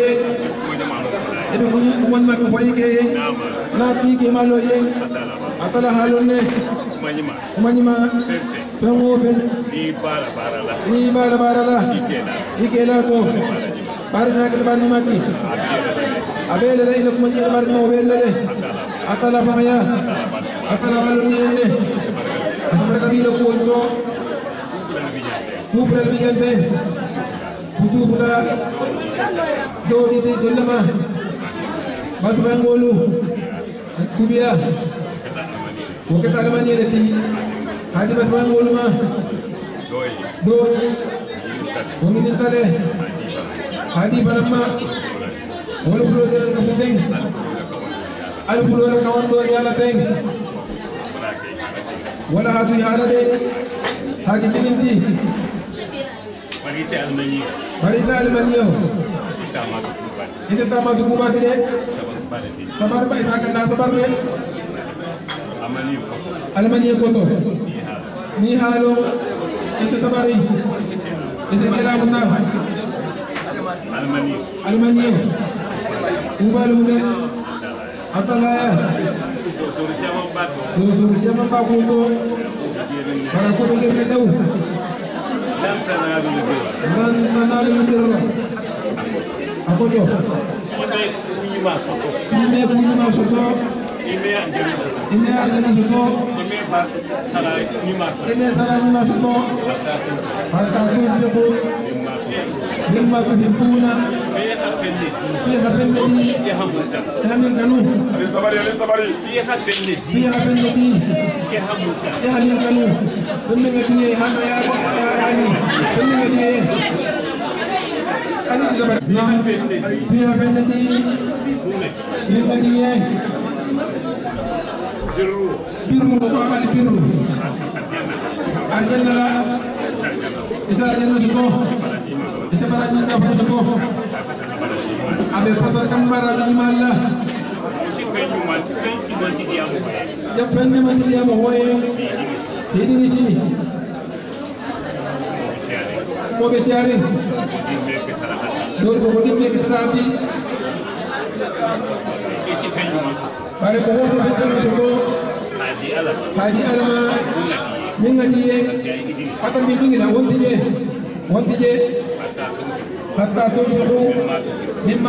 يكون ما فريقه لا تيجي مالو ين أتلا حالونه kumanyima fengo fen ni bara la ikela to barina ke barina mati abele le ile kumanyima barina obele le atala famaya atala waluni ende asamara kabilo ko to kufra al bijante futufula dodi de dolama bas bangolu kubiya wakati alamani eleti hadi bas bangolu ma dodi wamini tale hadi banama wala fulo de ka futeng al fulo de ka wondo yala teng wala hadu yala de hadi bininti barita almaniyo ite tamadu kubati de sabar ba ita kana sabar de almaniyo koto ni halo isu sabari isu kila munar almaniyo ubalu de atalaya so siapa pak kuto para ko ngir ne daw dan tanalu ngir ako jo ime punyima soso ime arjana soso ime sarani soso hatta tu ko mimma tuhibuna fiha fendedi hamin kanu fiha fendedi hamin kanu kunni ngadi handa ya ko ani kunni ngadi ani sabar nam fiha fendedi min ngadi biru ko amali biru arjanna la isa arjanna suko isa barani ka fa suko abe pasar kambara ni malla ya fende ma tiya mo hoye hedi ni si ko be siare dor ko dimme ke sarati isi fendu ma bare ko hoso fende ma suko hadi alama minga diye atam bi dingi na wonti je hatta tunfiqu mimma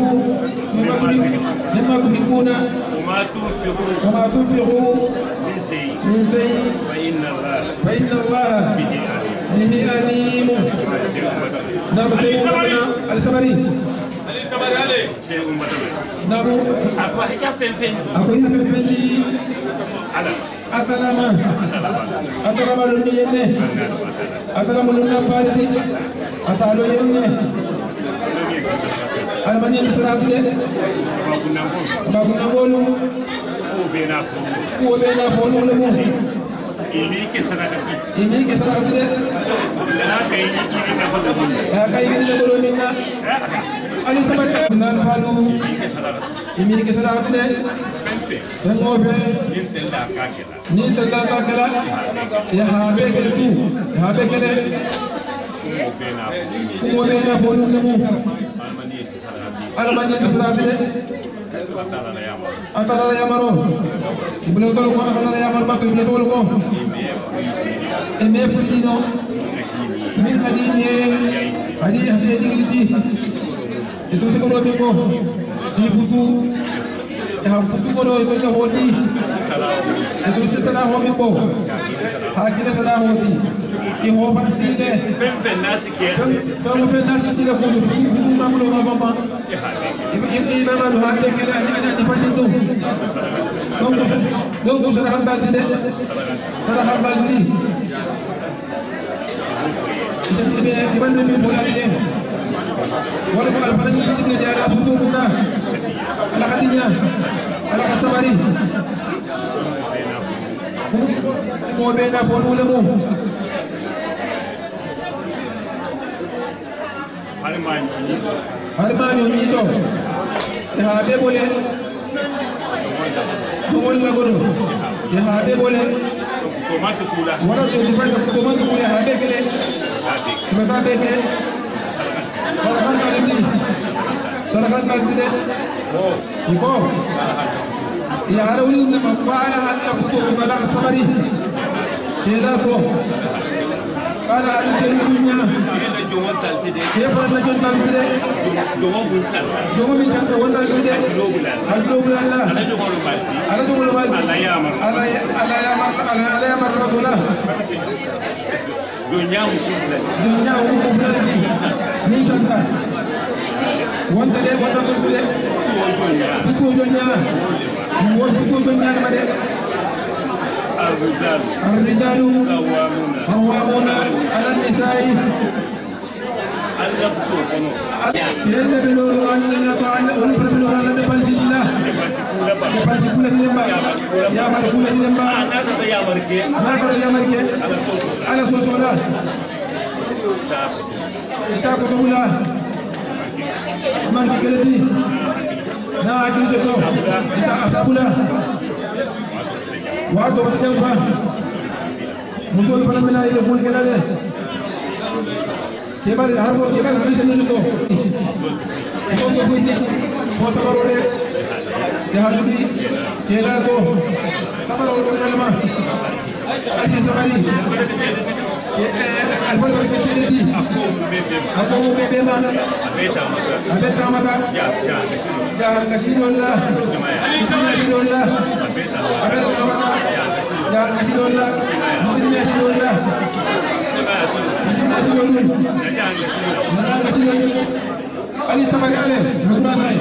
tuhibbuna وما تنفقوا من شيء فإن الله به عليم نعم سيدنا السبري نعم أكو يحفن فندي أتلما لني ينه أتلما لنا بارتي أسألو ينه almani nisrati de bakuna bolu ko bena fonu le mo imi ke sarati de na kay ni bolu minna ani sabata nan falu imi ke sarati de ngo fe ni tella ka kala ya habe ke tu habe ke de ko bena fonu le mo almani nisrati atala ya maro ibnu tolo ko atala ya maro bakko ibnu tolo ko e me fudino min hadini hadi hasedi ngiti e to se ko do ko di futu e ha futu ko do ko hodi e to se sala ho mi bo ha gida sana ho di I ho fa di de Fen nasi ke to mo fe nasi di ko do fi ma mo ma ma I ba ma do ha de ke da ni fa di dum do sara ha di de sara ha di isenti be di ban be bola di wala ko al farani di de ala futu buta ala khadinya ala kasabari mo be na fo le mo Harmani niso ya be bole to wala gono ya be bole tomato kula wala so di fa tomato kula ha be kele mata be ke sarakan ka ni sarakan ka de iko ya harawni na mafala hatta futu ko bala sabari ila to kana ali ke dunya ya fa na jon tal de jomo min san wonda de hajlo bulalla ala jomo mal ala ya mar rabbuna dunya mu kufla min san ta wonda de wonda ko de futu jonya mo futu jonya ma de الرجال قوامون على النساء يلا بنور أن نطعن ونفر بنور أن نبنسي الله نبنسي كل سنبا يا مر كل سنبا ناكر يا مركي على سوسولا إساق دولا من كلدي نا أجلس تو إساق أسابولا وعدوا بتجمفا مسؤول فلان من هذه الأمور كذا كبار هارو كبار بس نسيتو يوم تقولي هو سبارولي يهادي كلا تو سبارولي كلمة أشي سباري الفرق بين الشيء أكو بيبما أبيت كامتا جا كسير الله كسير الله أبيت كامتا جا كسير الله كسير الله كسير الله نرى كسير الله أني سباري عليه نقول أساي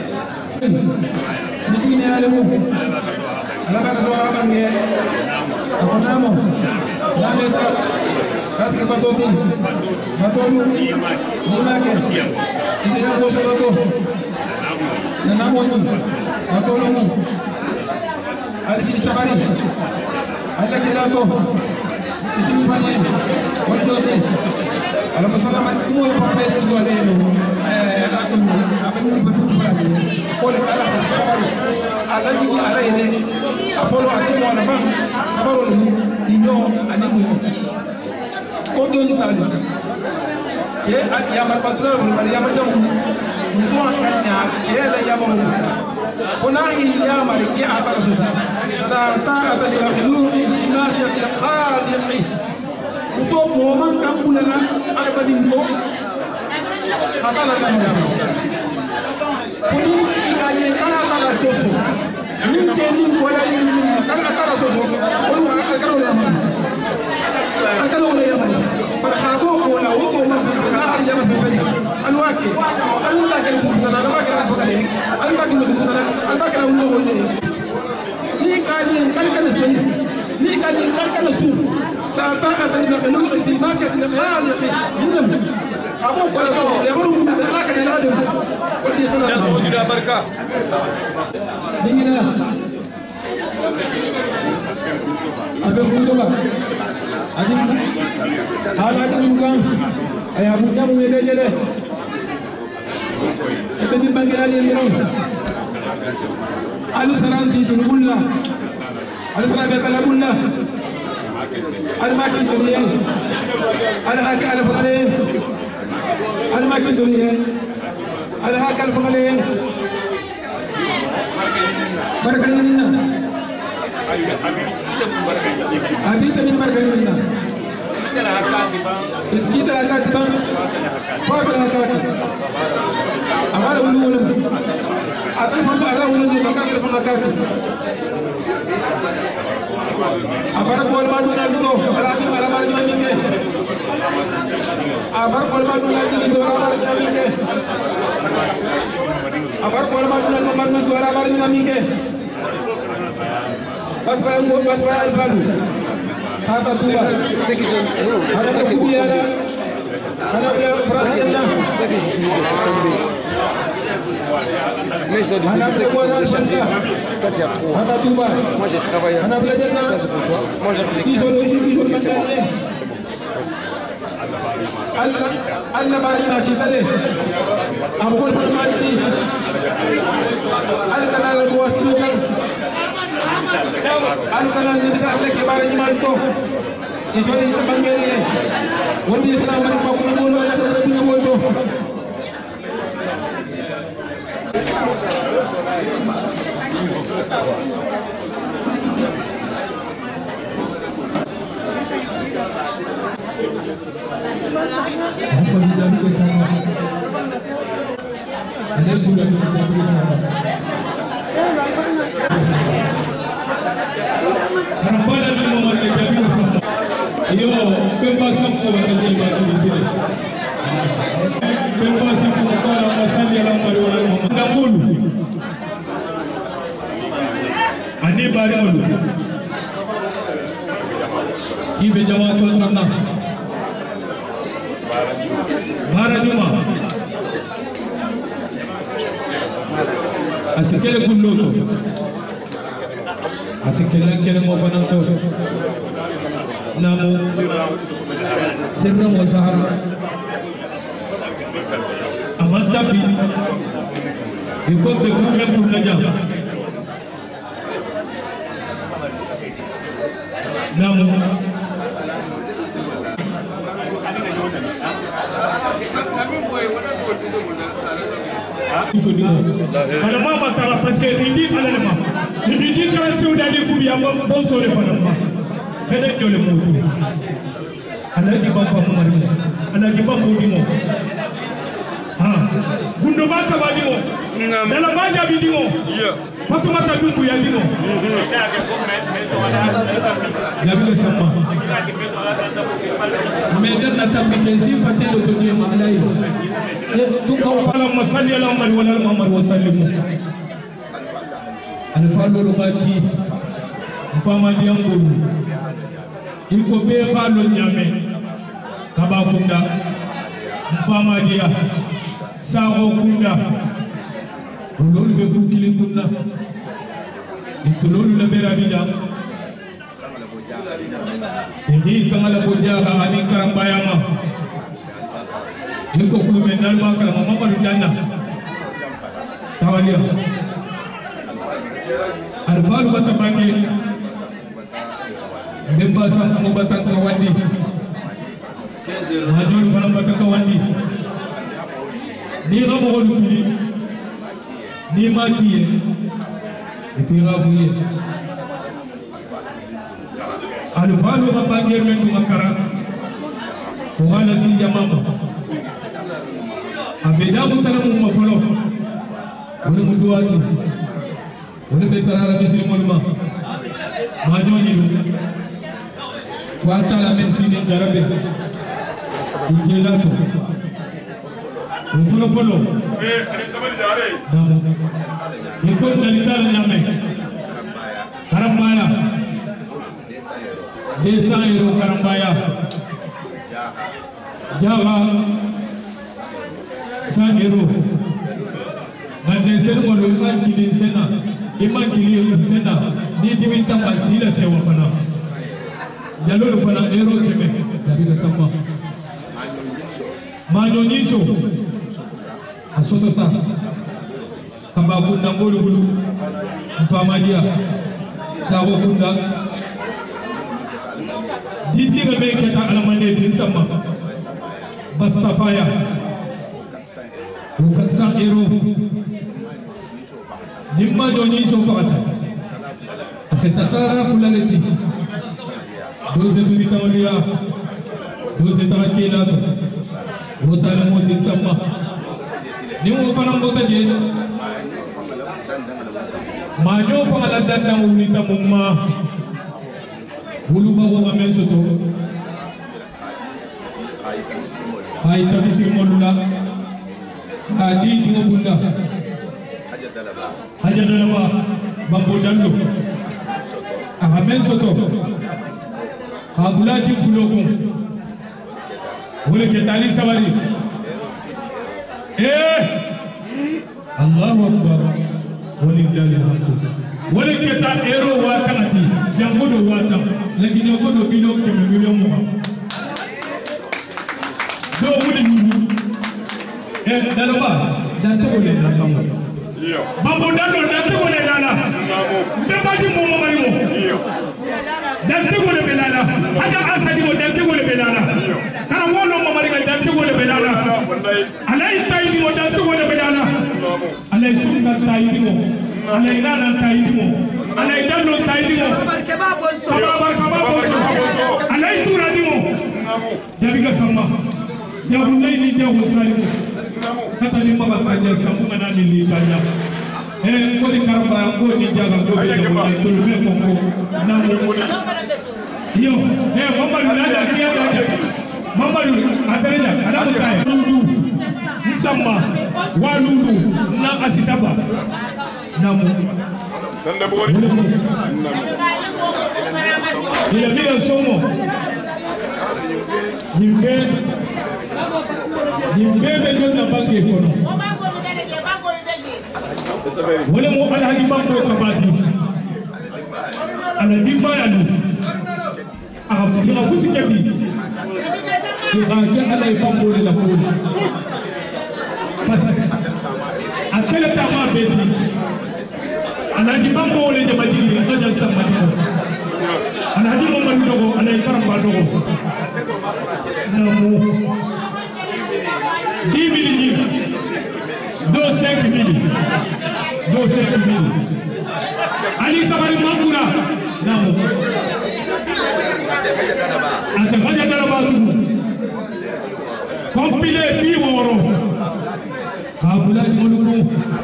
مسكين يعلمو أنا بكسوها بانجي أكو نامو نامتا kasi ke batotu batolu ni make isi yang bos batu na namo ni batolu mu ali si sabari ala kelato isi ni pani wala joti ala masalama mo pa pe tu ale no atun apa mu pa fala ko le ala sabari ala ni ala ine afolo atimo na ba sabaro mu dinyo ani mu kodon tali ye at yamar patral wal yamar jam muso akanya ye la yamar kuna in yamar ki atar su da ta'ata li makhluq nasiyat al khaliq muso moman kam bulana arbadin ko hatala la kuni ikaje kana tala soso min ke min ko la min kana tala soso ko wala akaro yamar akalo wala yaman para kabo wala wuto man nahar yaman bebel alwaki alunda kale dubana la bakara fakale alba kile dubana alba kala wulo wolle ni kali kalkala sen ni kali kalkala su la ta'ata li makhluq fi masiyati al-khaliq innam kabo wala so yamaru min alaka ila adam wadi sana ya so jida barka dingina abe fundo ba adin halati mukan ay abuja mu be jele ebe bi bangela le ngiraw alu saran di dunulla alu saran be kalabulla al maki duniya al haka al faqale al maki duniya al haka al faqale barakatina Habita min barakatina kita hakati bang faka hakati amala ulu atal famba ala ulu bakati famba hakati abar kol ma duna do ala ki ala bar ñu minge abar kol ma duna do ala bar ñu minge abar kol ma duna do ala bar ñu minge bas ba alfalu tata tuba section ana ko biara ana bla frasiena mais je dis moi j'ai travaillé ça c'est pour toi moi j'ai Allah barik nasi tadi amul farmati al kanal buas lukan al kanal ni bisa lek barik manto isori tabangeri woni islam barik ko ko mulu ala kada punya boldo Ani bari malu ki be jawa to tanna bara juma asikele kullo to asikele kele mo fanan to namu sirra wa zahara amanta bi iko de kumen kulna jam namu kana mama tara parce que hindi alalema hindi kala sewda de kubi am bon sore fanama kada jole mutu alaji bamba mari alaji bamba dimo ha gundo baka badimo dala baja bidimo fatuma tadungu ya dimo ya vile sama mais na tambike si fatelo to ni malai tu ko fala masalli ala muhammad wa ala muhammad wa sallim al falo rumaki fama diangulu il ko be falo nyame kaba kunda fama dia sawo kunda lolu be ku kilin kunda lolu la bera bija ini kangala boja ani karambaya ma ko kulu men dal ma kala mama du janna tawaliya alfalu batabange demba sa mo bataka wandi majul fana bataka wandi ni gamo ko dutuli ni makiye et puis rafuye alfalu babange men du makara ko wala si jamama abeda mutana mu mafolo wala muduati wala betara bisil molma ma nyoni wata la men sini jarabe ikelato mufolo polo iko dalita la nyame karambaya desa ero karambaya jawa sangero mande sen mo lo kan kilin sena iman kilin sena ni diminta basila sewa fana jalo lo fana ero keme dabiga sama manyo nyiso asotota kababu nangolu bulu mfamadia sawo kunda didiga be keta alamande tin sama bastafaya bukan sang ero dimma joni so fata asetatara fulaleti doze tulitawlia doze tarakela to hotala moti sama nimu fana mbota je manyo fala danda ulita mumma Wuluba wa men soto hay tabisi molula hadi dingo bunda haja dalaba bambo dando aha men soto habula di fuloko wole ke tali sabari Allahu akbar walillahi alhamdu wole ke ta ero wa kanati yangodo wa ta lakini yangodo bilion ke milion mo do wuli dalaba dante wole na kamo bambo dando dante wole dala bebaji mo mo mari mo dante wole belala haja asadi mo dante wole belala kana wono mo mari dante wole belala alai tayi mo dante wole belala alai sunna tayi mo alai nana tayi mo alai dando tayi mo barka babo so alai tura di mo jabiga sama jabu nay ni jabu salim kata ni mama kanya samu ngana ni kanya ko ni karamba ko ni jaga ko be ko to me ko na mo yo mama ni ada kia ada mama ni atareja ada bukai lundu nisama walundu na asitaba na mo tanda bo ila bila somo Nimbe jona bangi kono wala mo alhaji bango kabati ana dimba ya lu aha futi kebi ke ala bango le la ko pasa akela tama beti alhaji bango le jamaji ajal samati alhaji mo man dogo ana karamba dogo namu 10 000 2 5 000 Ali sabari mangura namu ante haja dalaba compile bi woro kabula di muluko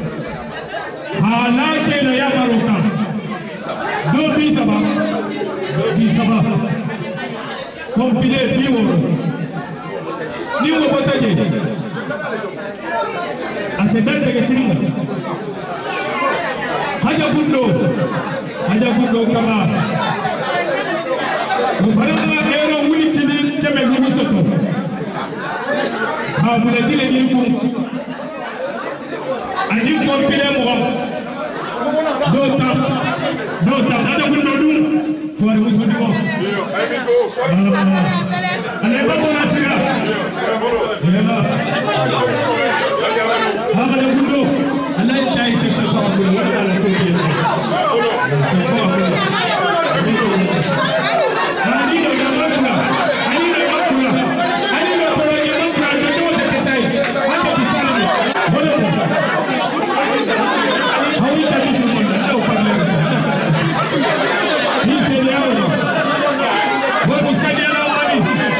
halake na ya maroka do bi saba compile bi woro ni wo botaje ante dante ke tiringa haja gundo kama mufarama ero wuli tini keme gugu soto ha bule dile ni ko ani ko pile mo do ta haja gundo dum fo muso di ko ale ba ko nasira ha bale gundo Allah ya yi shi ko ko wala ko ke Vamos salir a la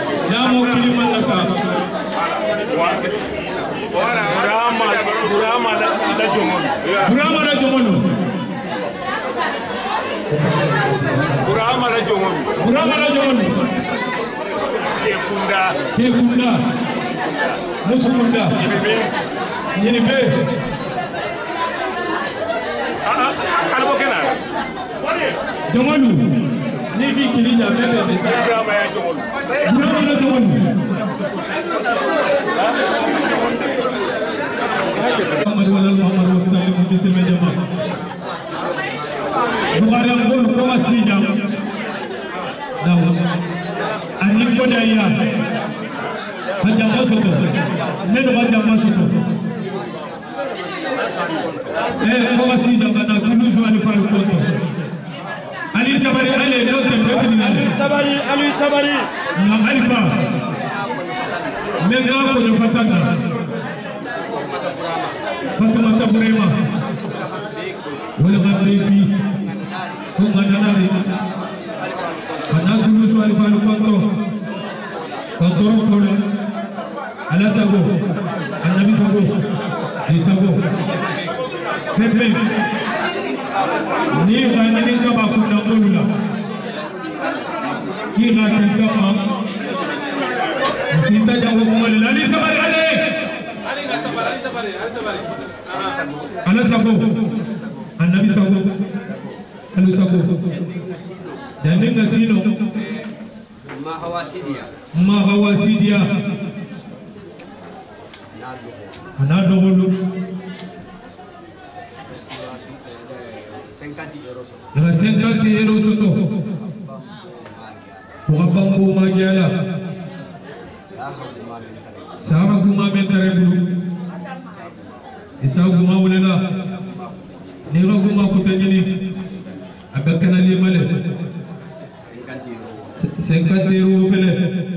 Namo Kiliman Nasa. Burama la Jomonu. Kekunda. Musukunda. Yinibe. Alabokena. Jomonu. Nibi Kilija bebe. Burama ya Jomonu. Burama la Jomonu. Muhammad wala Muhammad sallallahu alaihi wasallam. Bukhari ngol ko wasija. Daw. Ani ko daya. Hajama soto. Nedo hajama soto. Ko wasija kana tuluzu ali faru ko. Ali sabari ale do tembe ni ale. Ali sabari. Na ali pa. Menga ko do fatana. Fatumata Burema wala babefi ko mananari anadulu swali falu konto kola ala sabo anabi sabo isabo pepe ni ganani ka ba ko ngolula ki na kinta ma sinta jago ko ali sabari ale ala sabo anabi sabo alu sabo dan dengan sino mahawasidia anado bolu 50 euros soto pour bambu magiala sama guma mentare bulu isa guma wulela ni ga guma kutanyini abakana li male 50 euros pele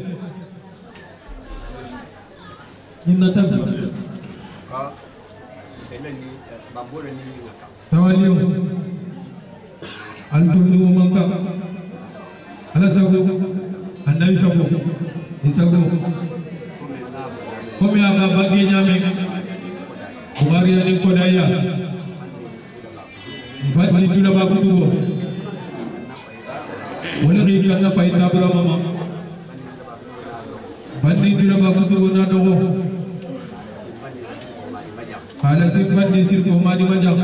inna tabi tawaliyo anturni wo manka ala sago annabi sago isago komi aga bagi nyame Bukhari ani kodaya mfati dula ba kutubo wala ri kana faita bra mama bandi dula ba kutubo na dogo ala sifandi sir ko madi majam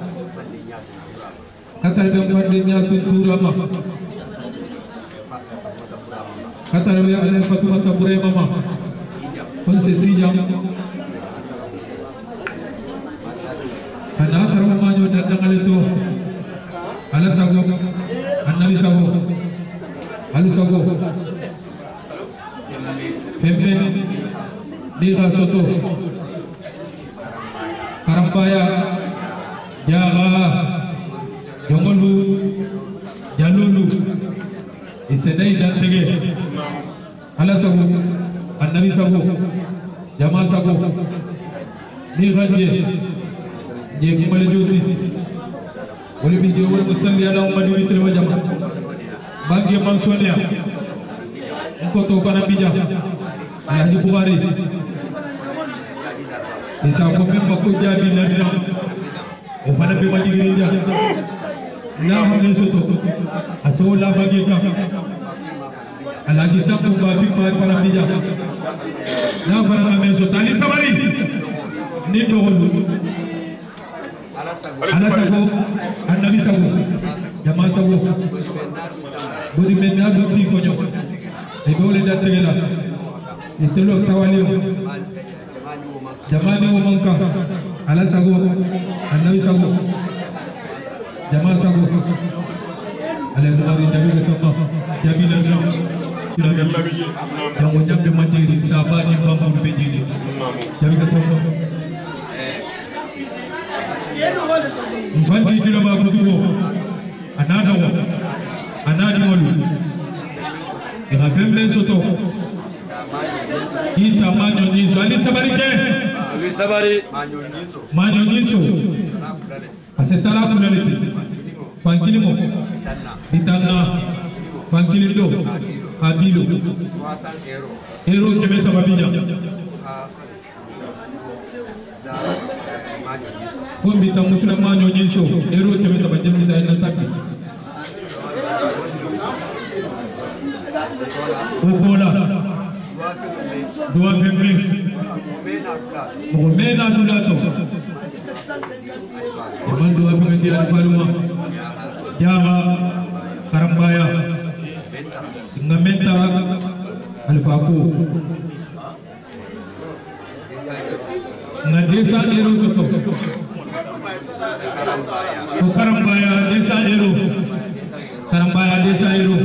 katar be bandi nya tuntura ma katar be ala fatumata bure mama kon se sijam ana tarwa manyo dadangale to ala sago annabi sago alu sago fembe diga soto karambaya jaga jongolu jalulu isedai dan tege ala sago annabi sago jama sago diga je kumale joti wala bi je wala musalli ala umma sallallahu alaihi wasallam bangi man sonia ko to fana bija Alhaji Bukhari isa ko memba ko jabi l'argent o fana be maji gija na hamne soto aso la bangi ka Alhaji Sabu ba fi fana bija na fana men soto ali sabari ni do holu ala sago annabi sago jama sago bodi menna do ti ko ñok e dole da tegela e telo tawaliyo jamani wo manka ala sago annabi sago jama sago ala ngari dabi sama jabi la jam jamu jambe materi sabani bambu bejini jabi ka sama mfandi dilo ba kutubo anada wo anadi wolu e ga fembe soto kita manyo niso ali sabari ke ali sabari manyo niso asetala fulaliti fankili mo ditana fankili do Abilo. Hero keme sababija. Kombi tamusuna manyo nyinso. Hero keme sababija misa ina taki. Okola. Dua pembe. Mena dulato. Mandu afendi alifaluma. Jaga Karambaya. Ngamentara Alfaku Desa Ero Soto Karambaya Desa Ero Karambaya Desa Ero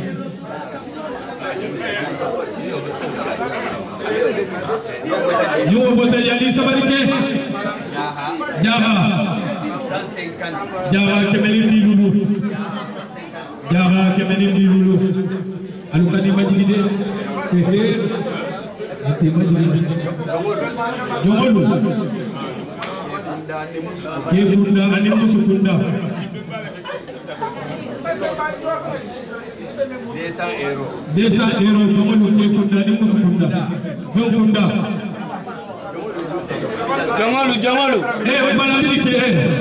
Yo bote jadi sabarike Jaga kemelindi dulu Jaga kemelindi dulu Alukani majigide ite majigide jomolu ke bunda ani musukunda desa ero jomolu ke bunda ani musukunda jomunda jomolu bana bilike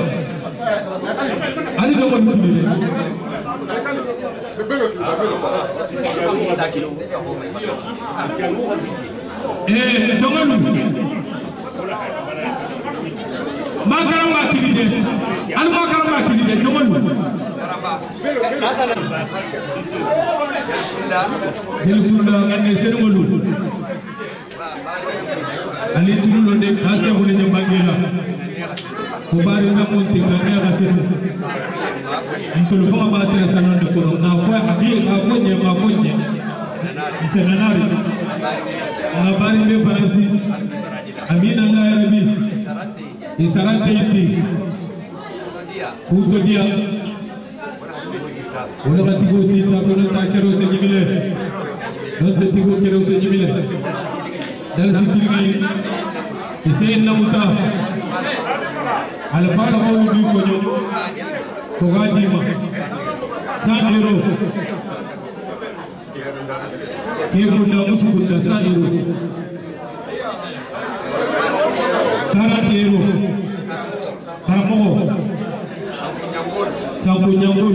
ani jomolu Jomolu Makaramba kilide Anu makaramba kilide Jomolu Jelukunda ngane sermolu Ali tululo de kase hule de bangela Kubari na monte ngane akaseru Nkulu fama batira sanon de kono na fwa abiye na fonye Senanari Ngabari me Faransi Amina na Arabi Isarante iti Kuto dia Wala katigo sita kono ta kero se jibile Donte tigo kero se jibile Dal sikilgi Ise namuta Alfala mawu du kono Kogadima 100 euros Kebunda musukunda 100 euros 40 euros Karamogo Sampu Nyangol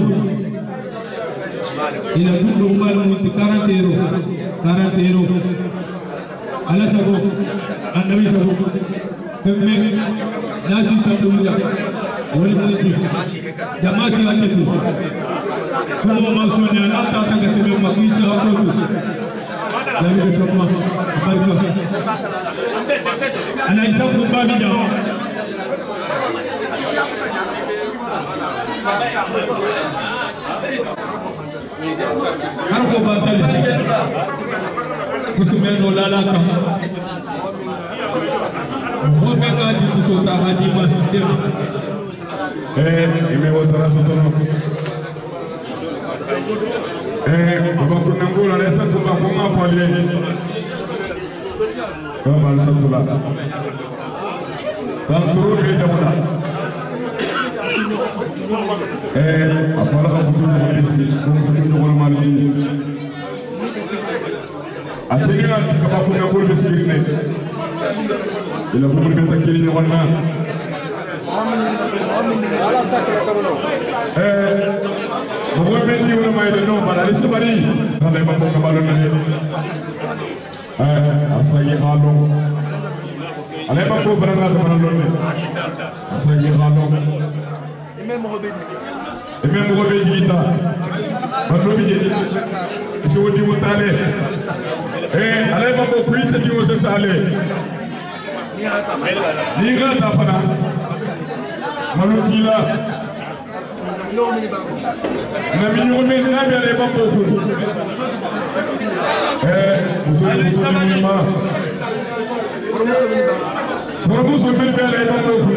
Ila Buslo Umar Munti 40 euros 40 euros Ala Sabo Anawi Sabo Pemme Nasi Sabdullah Wali Munti Jamasi Aketu Como mansoni anata atanga sebe makwisa watoto David Sofma Barka Ana isafu babi jawa Harfo bantale Kusumeno lala kama Omega di kusota hadima dem Imewa sara sotono Baba kunangula lesa kumba kunga fali Baba alhamdulillah Tanturu ke damuna Apala ka futu ko disi ko futu ko malji Atenya ka kunangula bisi ne Ila bumur be takiri ne wanna Mabul bendi uru maile no bara isbari kale babo kabalo na asagi halo ale babo faranga to faralo ne asagi halo ime mo be dita balo bi je isi wodi mutale ale babo kuita di wose tale ni ga ta fana malutila Nami nyume nabi ale babo ku muso ni ma muso fil bi ale babo ku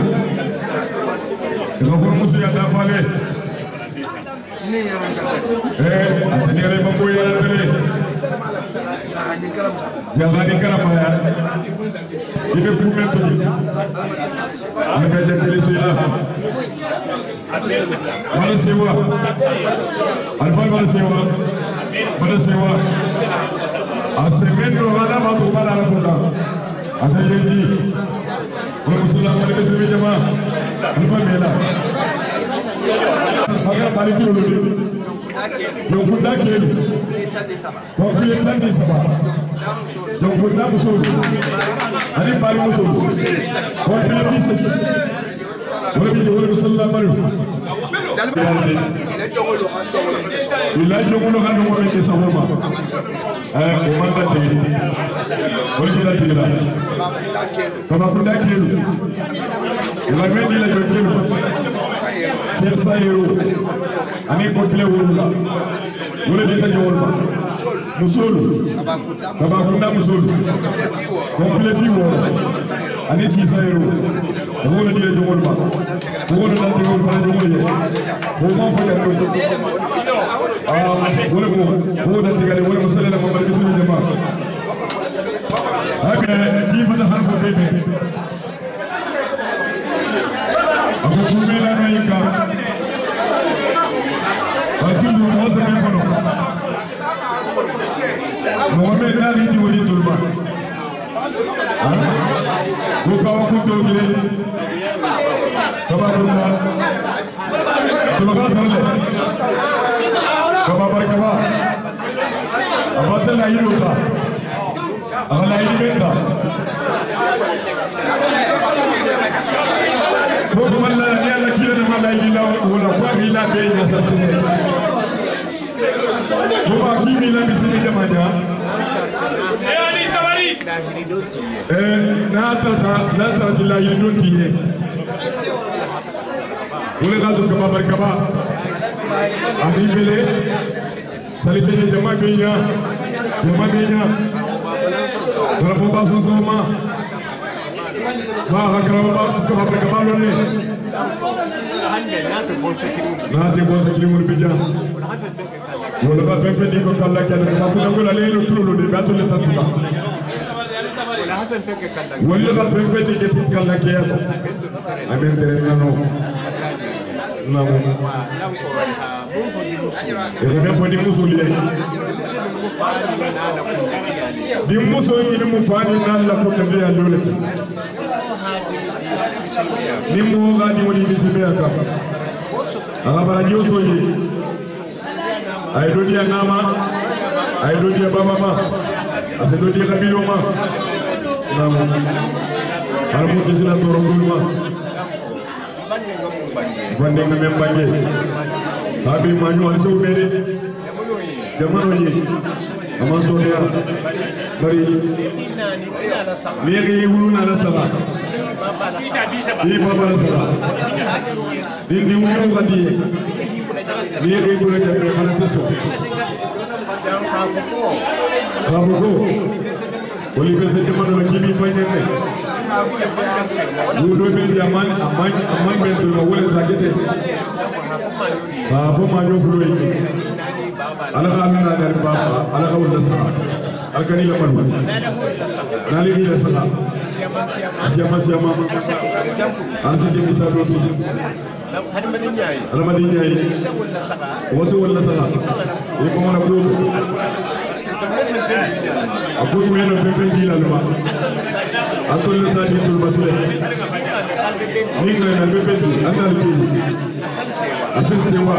ko muso ya da fale ni yaranga atani ale babo ya tele ya ni karama ya ibe ku meto ni aga jatele sila Wala sewa Alfa wala sewa Mana sewa. Asemendo mana batu mana rafuka. Ada jadi. Kalau musulah mana bersama jemaah. Lupa mela. Agar balik dulu. Yang punda kiri. Kau pilih tadi sabah. Yang punda musuh. Ani balik musuh. Kau pilih bisa. Boleh pilih boleh musulah baru. Ila jongolo kan dong orang desa Roma. Komandan tinggi. Boleh kita tinggal. Kalau punda kiri. Ila mendi la jongolo. Sersa hero. Ani kotle urula. Boleh kita jongolo. Musul. Kabakunda musul. Komple piwo. Ani sisa hero. Boleh kita jongolo. Boleh nanti kau faham jongolo. Boleh faham jongolo. Boleh nanti kali boleh musalnya nak membeli bisnis jemaah. Agar kita harus berbeza. Aku kumela naika. Aku semua semua kono. Mohamed Ali diuli tulma. Buka aku tulkile. Kabarunda. Tulga thole. Kabar kabar. Abadan lain lupa. Abadan lain benda. Bagaimana dia nak kira nama lain lau, wala kuat hilang benda satu. Bapa kimi la bisni jamanya. Ali Sabari. Nasrat Allah yudunti. Boleh kata kabar kabar. Akhir bela. Salibnya jemaah bina. Kalau bahasa sama. Bah kabar kabar ni. Nanti boleh kirim bija. Boleh bah pempe di kota lagi ada. Aku nak gula lelu tulu di batu letak tu. Boleh bah pempe di kota lagi ada. Amin terima namu. Ia pun di musuh dia. Di musuh ini mufani nalla pun dia jualan. Ni muka di mana di sini ada. Apa radio soyi? Ayo dia nama, ayo dia bapa mas, ayo dia kabilo mas. Namu. Harus di sini turun dulu mas. Banding dengan banjir. Habis maju alisa uberi. Zaman ini, aman soalnya dari ni yang ibu nala salah. Ni bapa nala salah. Ni ujung kadi. Ni yang ibu nak jadi mana sesuatu. Kamu ko. Boleh kerja zaman lagi ni banyak ni. Udah beli aman bentul boleh sakit. Apa maju flu ini? Anak kami ada dari bapa, anak kau dah sakit. Alkani lapan. Nali ni dah sakit. Siapa. Asal jadi satu tu. Ada madinya ini. Wasu wala sakit. Ini kau nak belum? Aku kena fefel di lalu. Asal sahaja tu masih. Ni kena fefel di. Anda lagi. Asal sewa.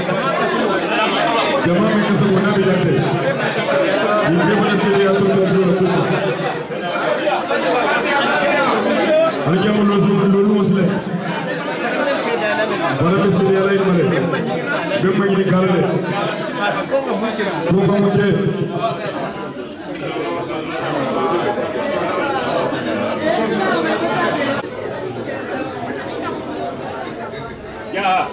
Jamaah mereka semua nabi jande. Ini mana seria tu tu. Alkiam lulu muslim. Mana seria lain mana? Memang ini karena. Bukan mungkin. Ya.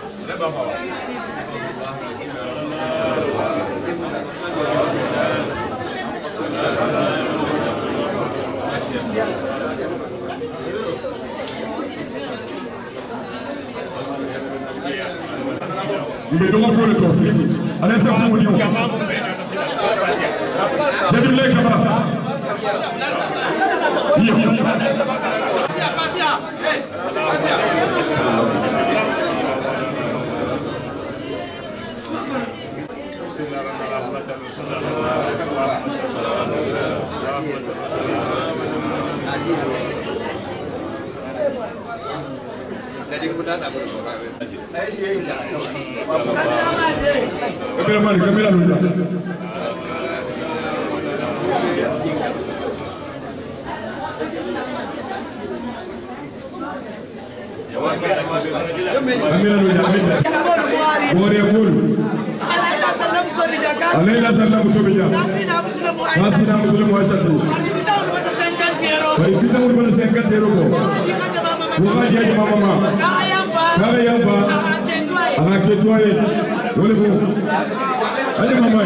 Nimetoka kule tosi. Anaweza kumuniu. Jadi leo kama. Hiyo. Kamera dulu. Alayla sallam musobija. Nasina muslim wa shatu. Bari kita ul bana 50 euro ko. Buka dia ke mama. Kaya yang ba. Aga ketwaye. Wole fu. Aje mama.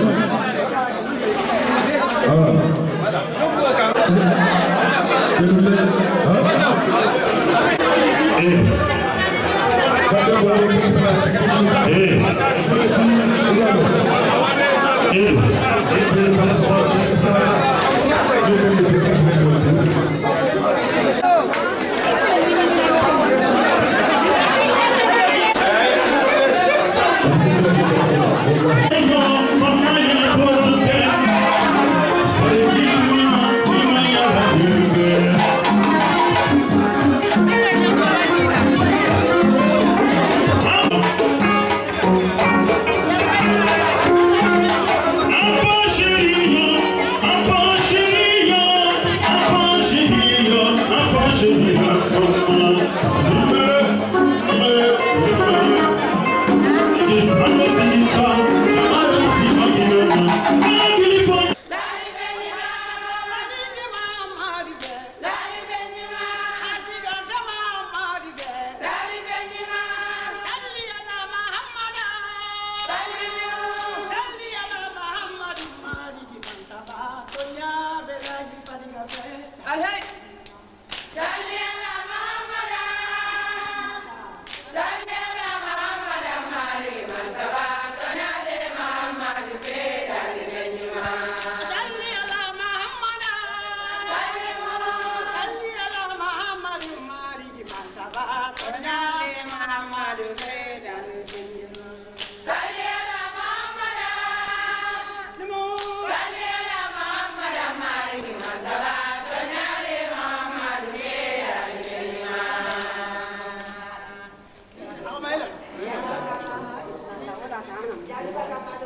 Hãy subscribe cho kênh Ghiền Mì Gõ để không bỏ lỡ những video hấp dẫn.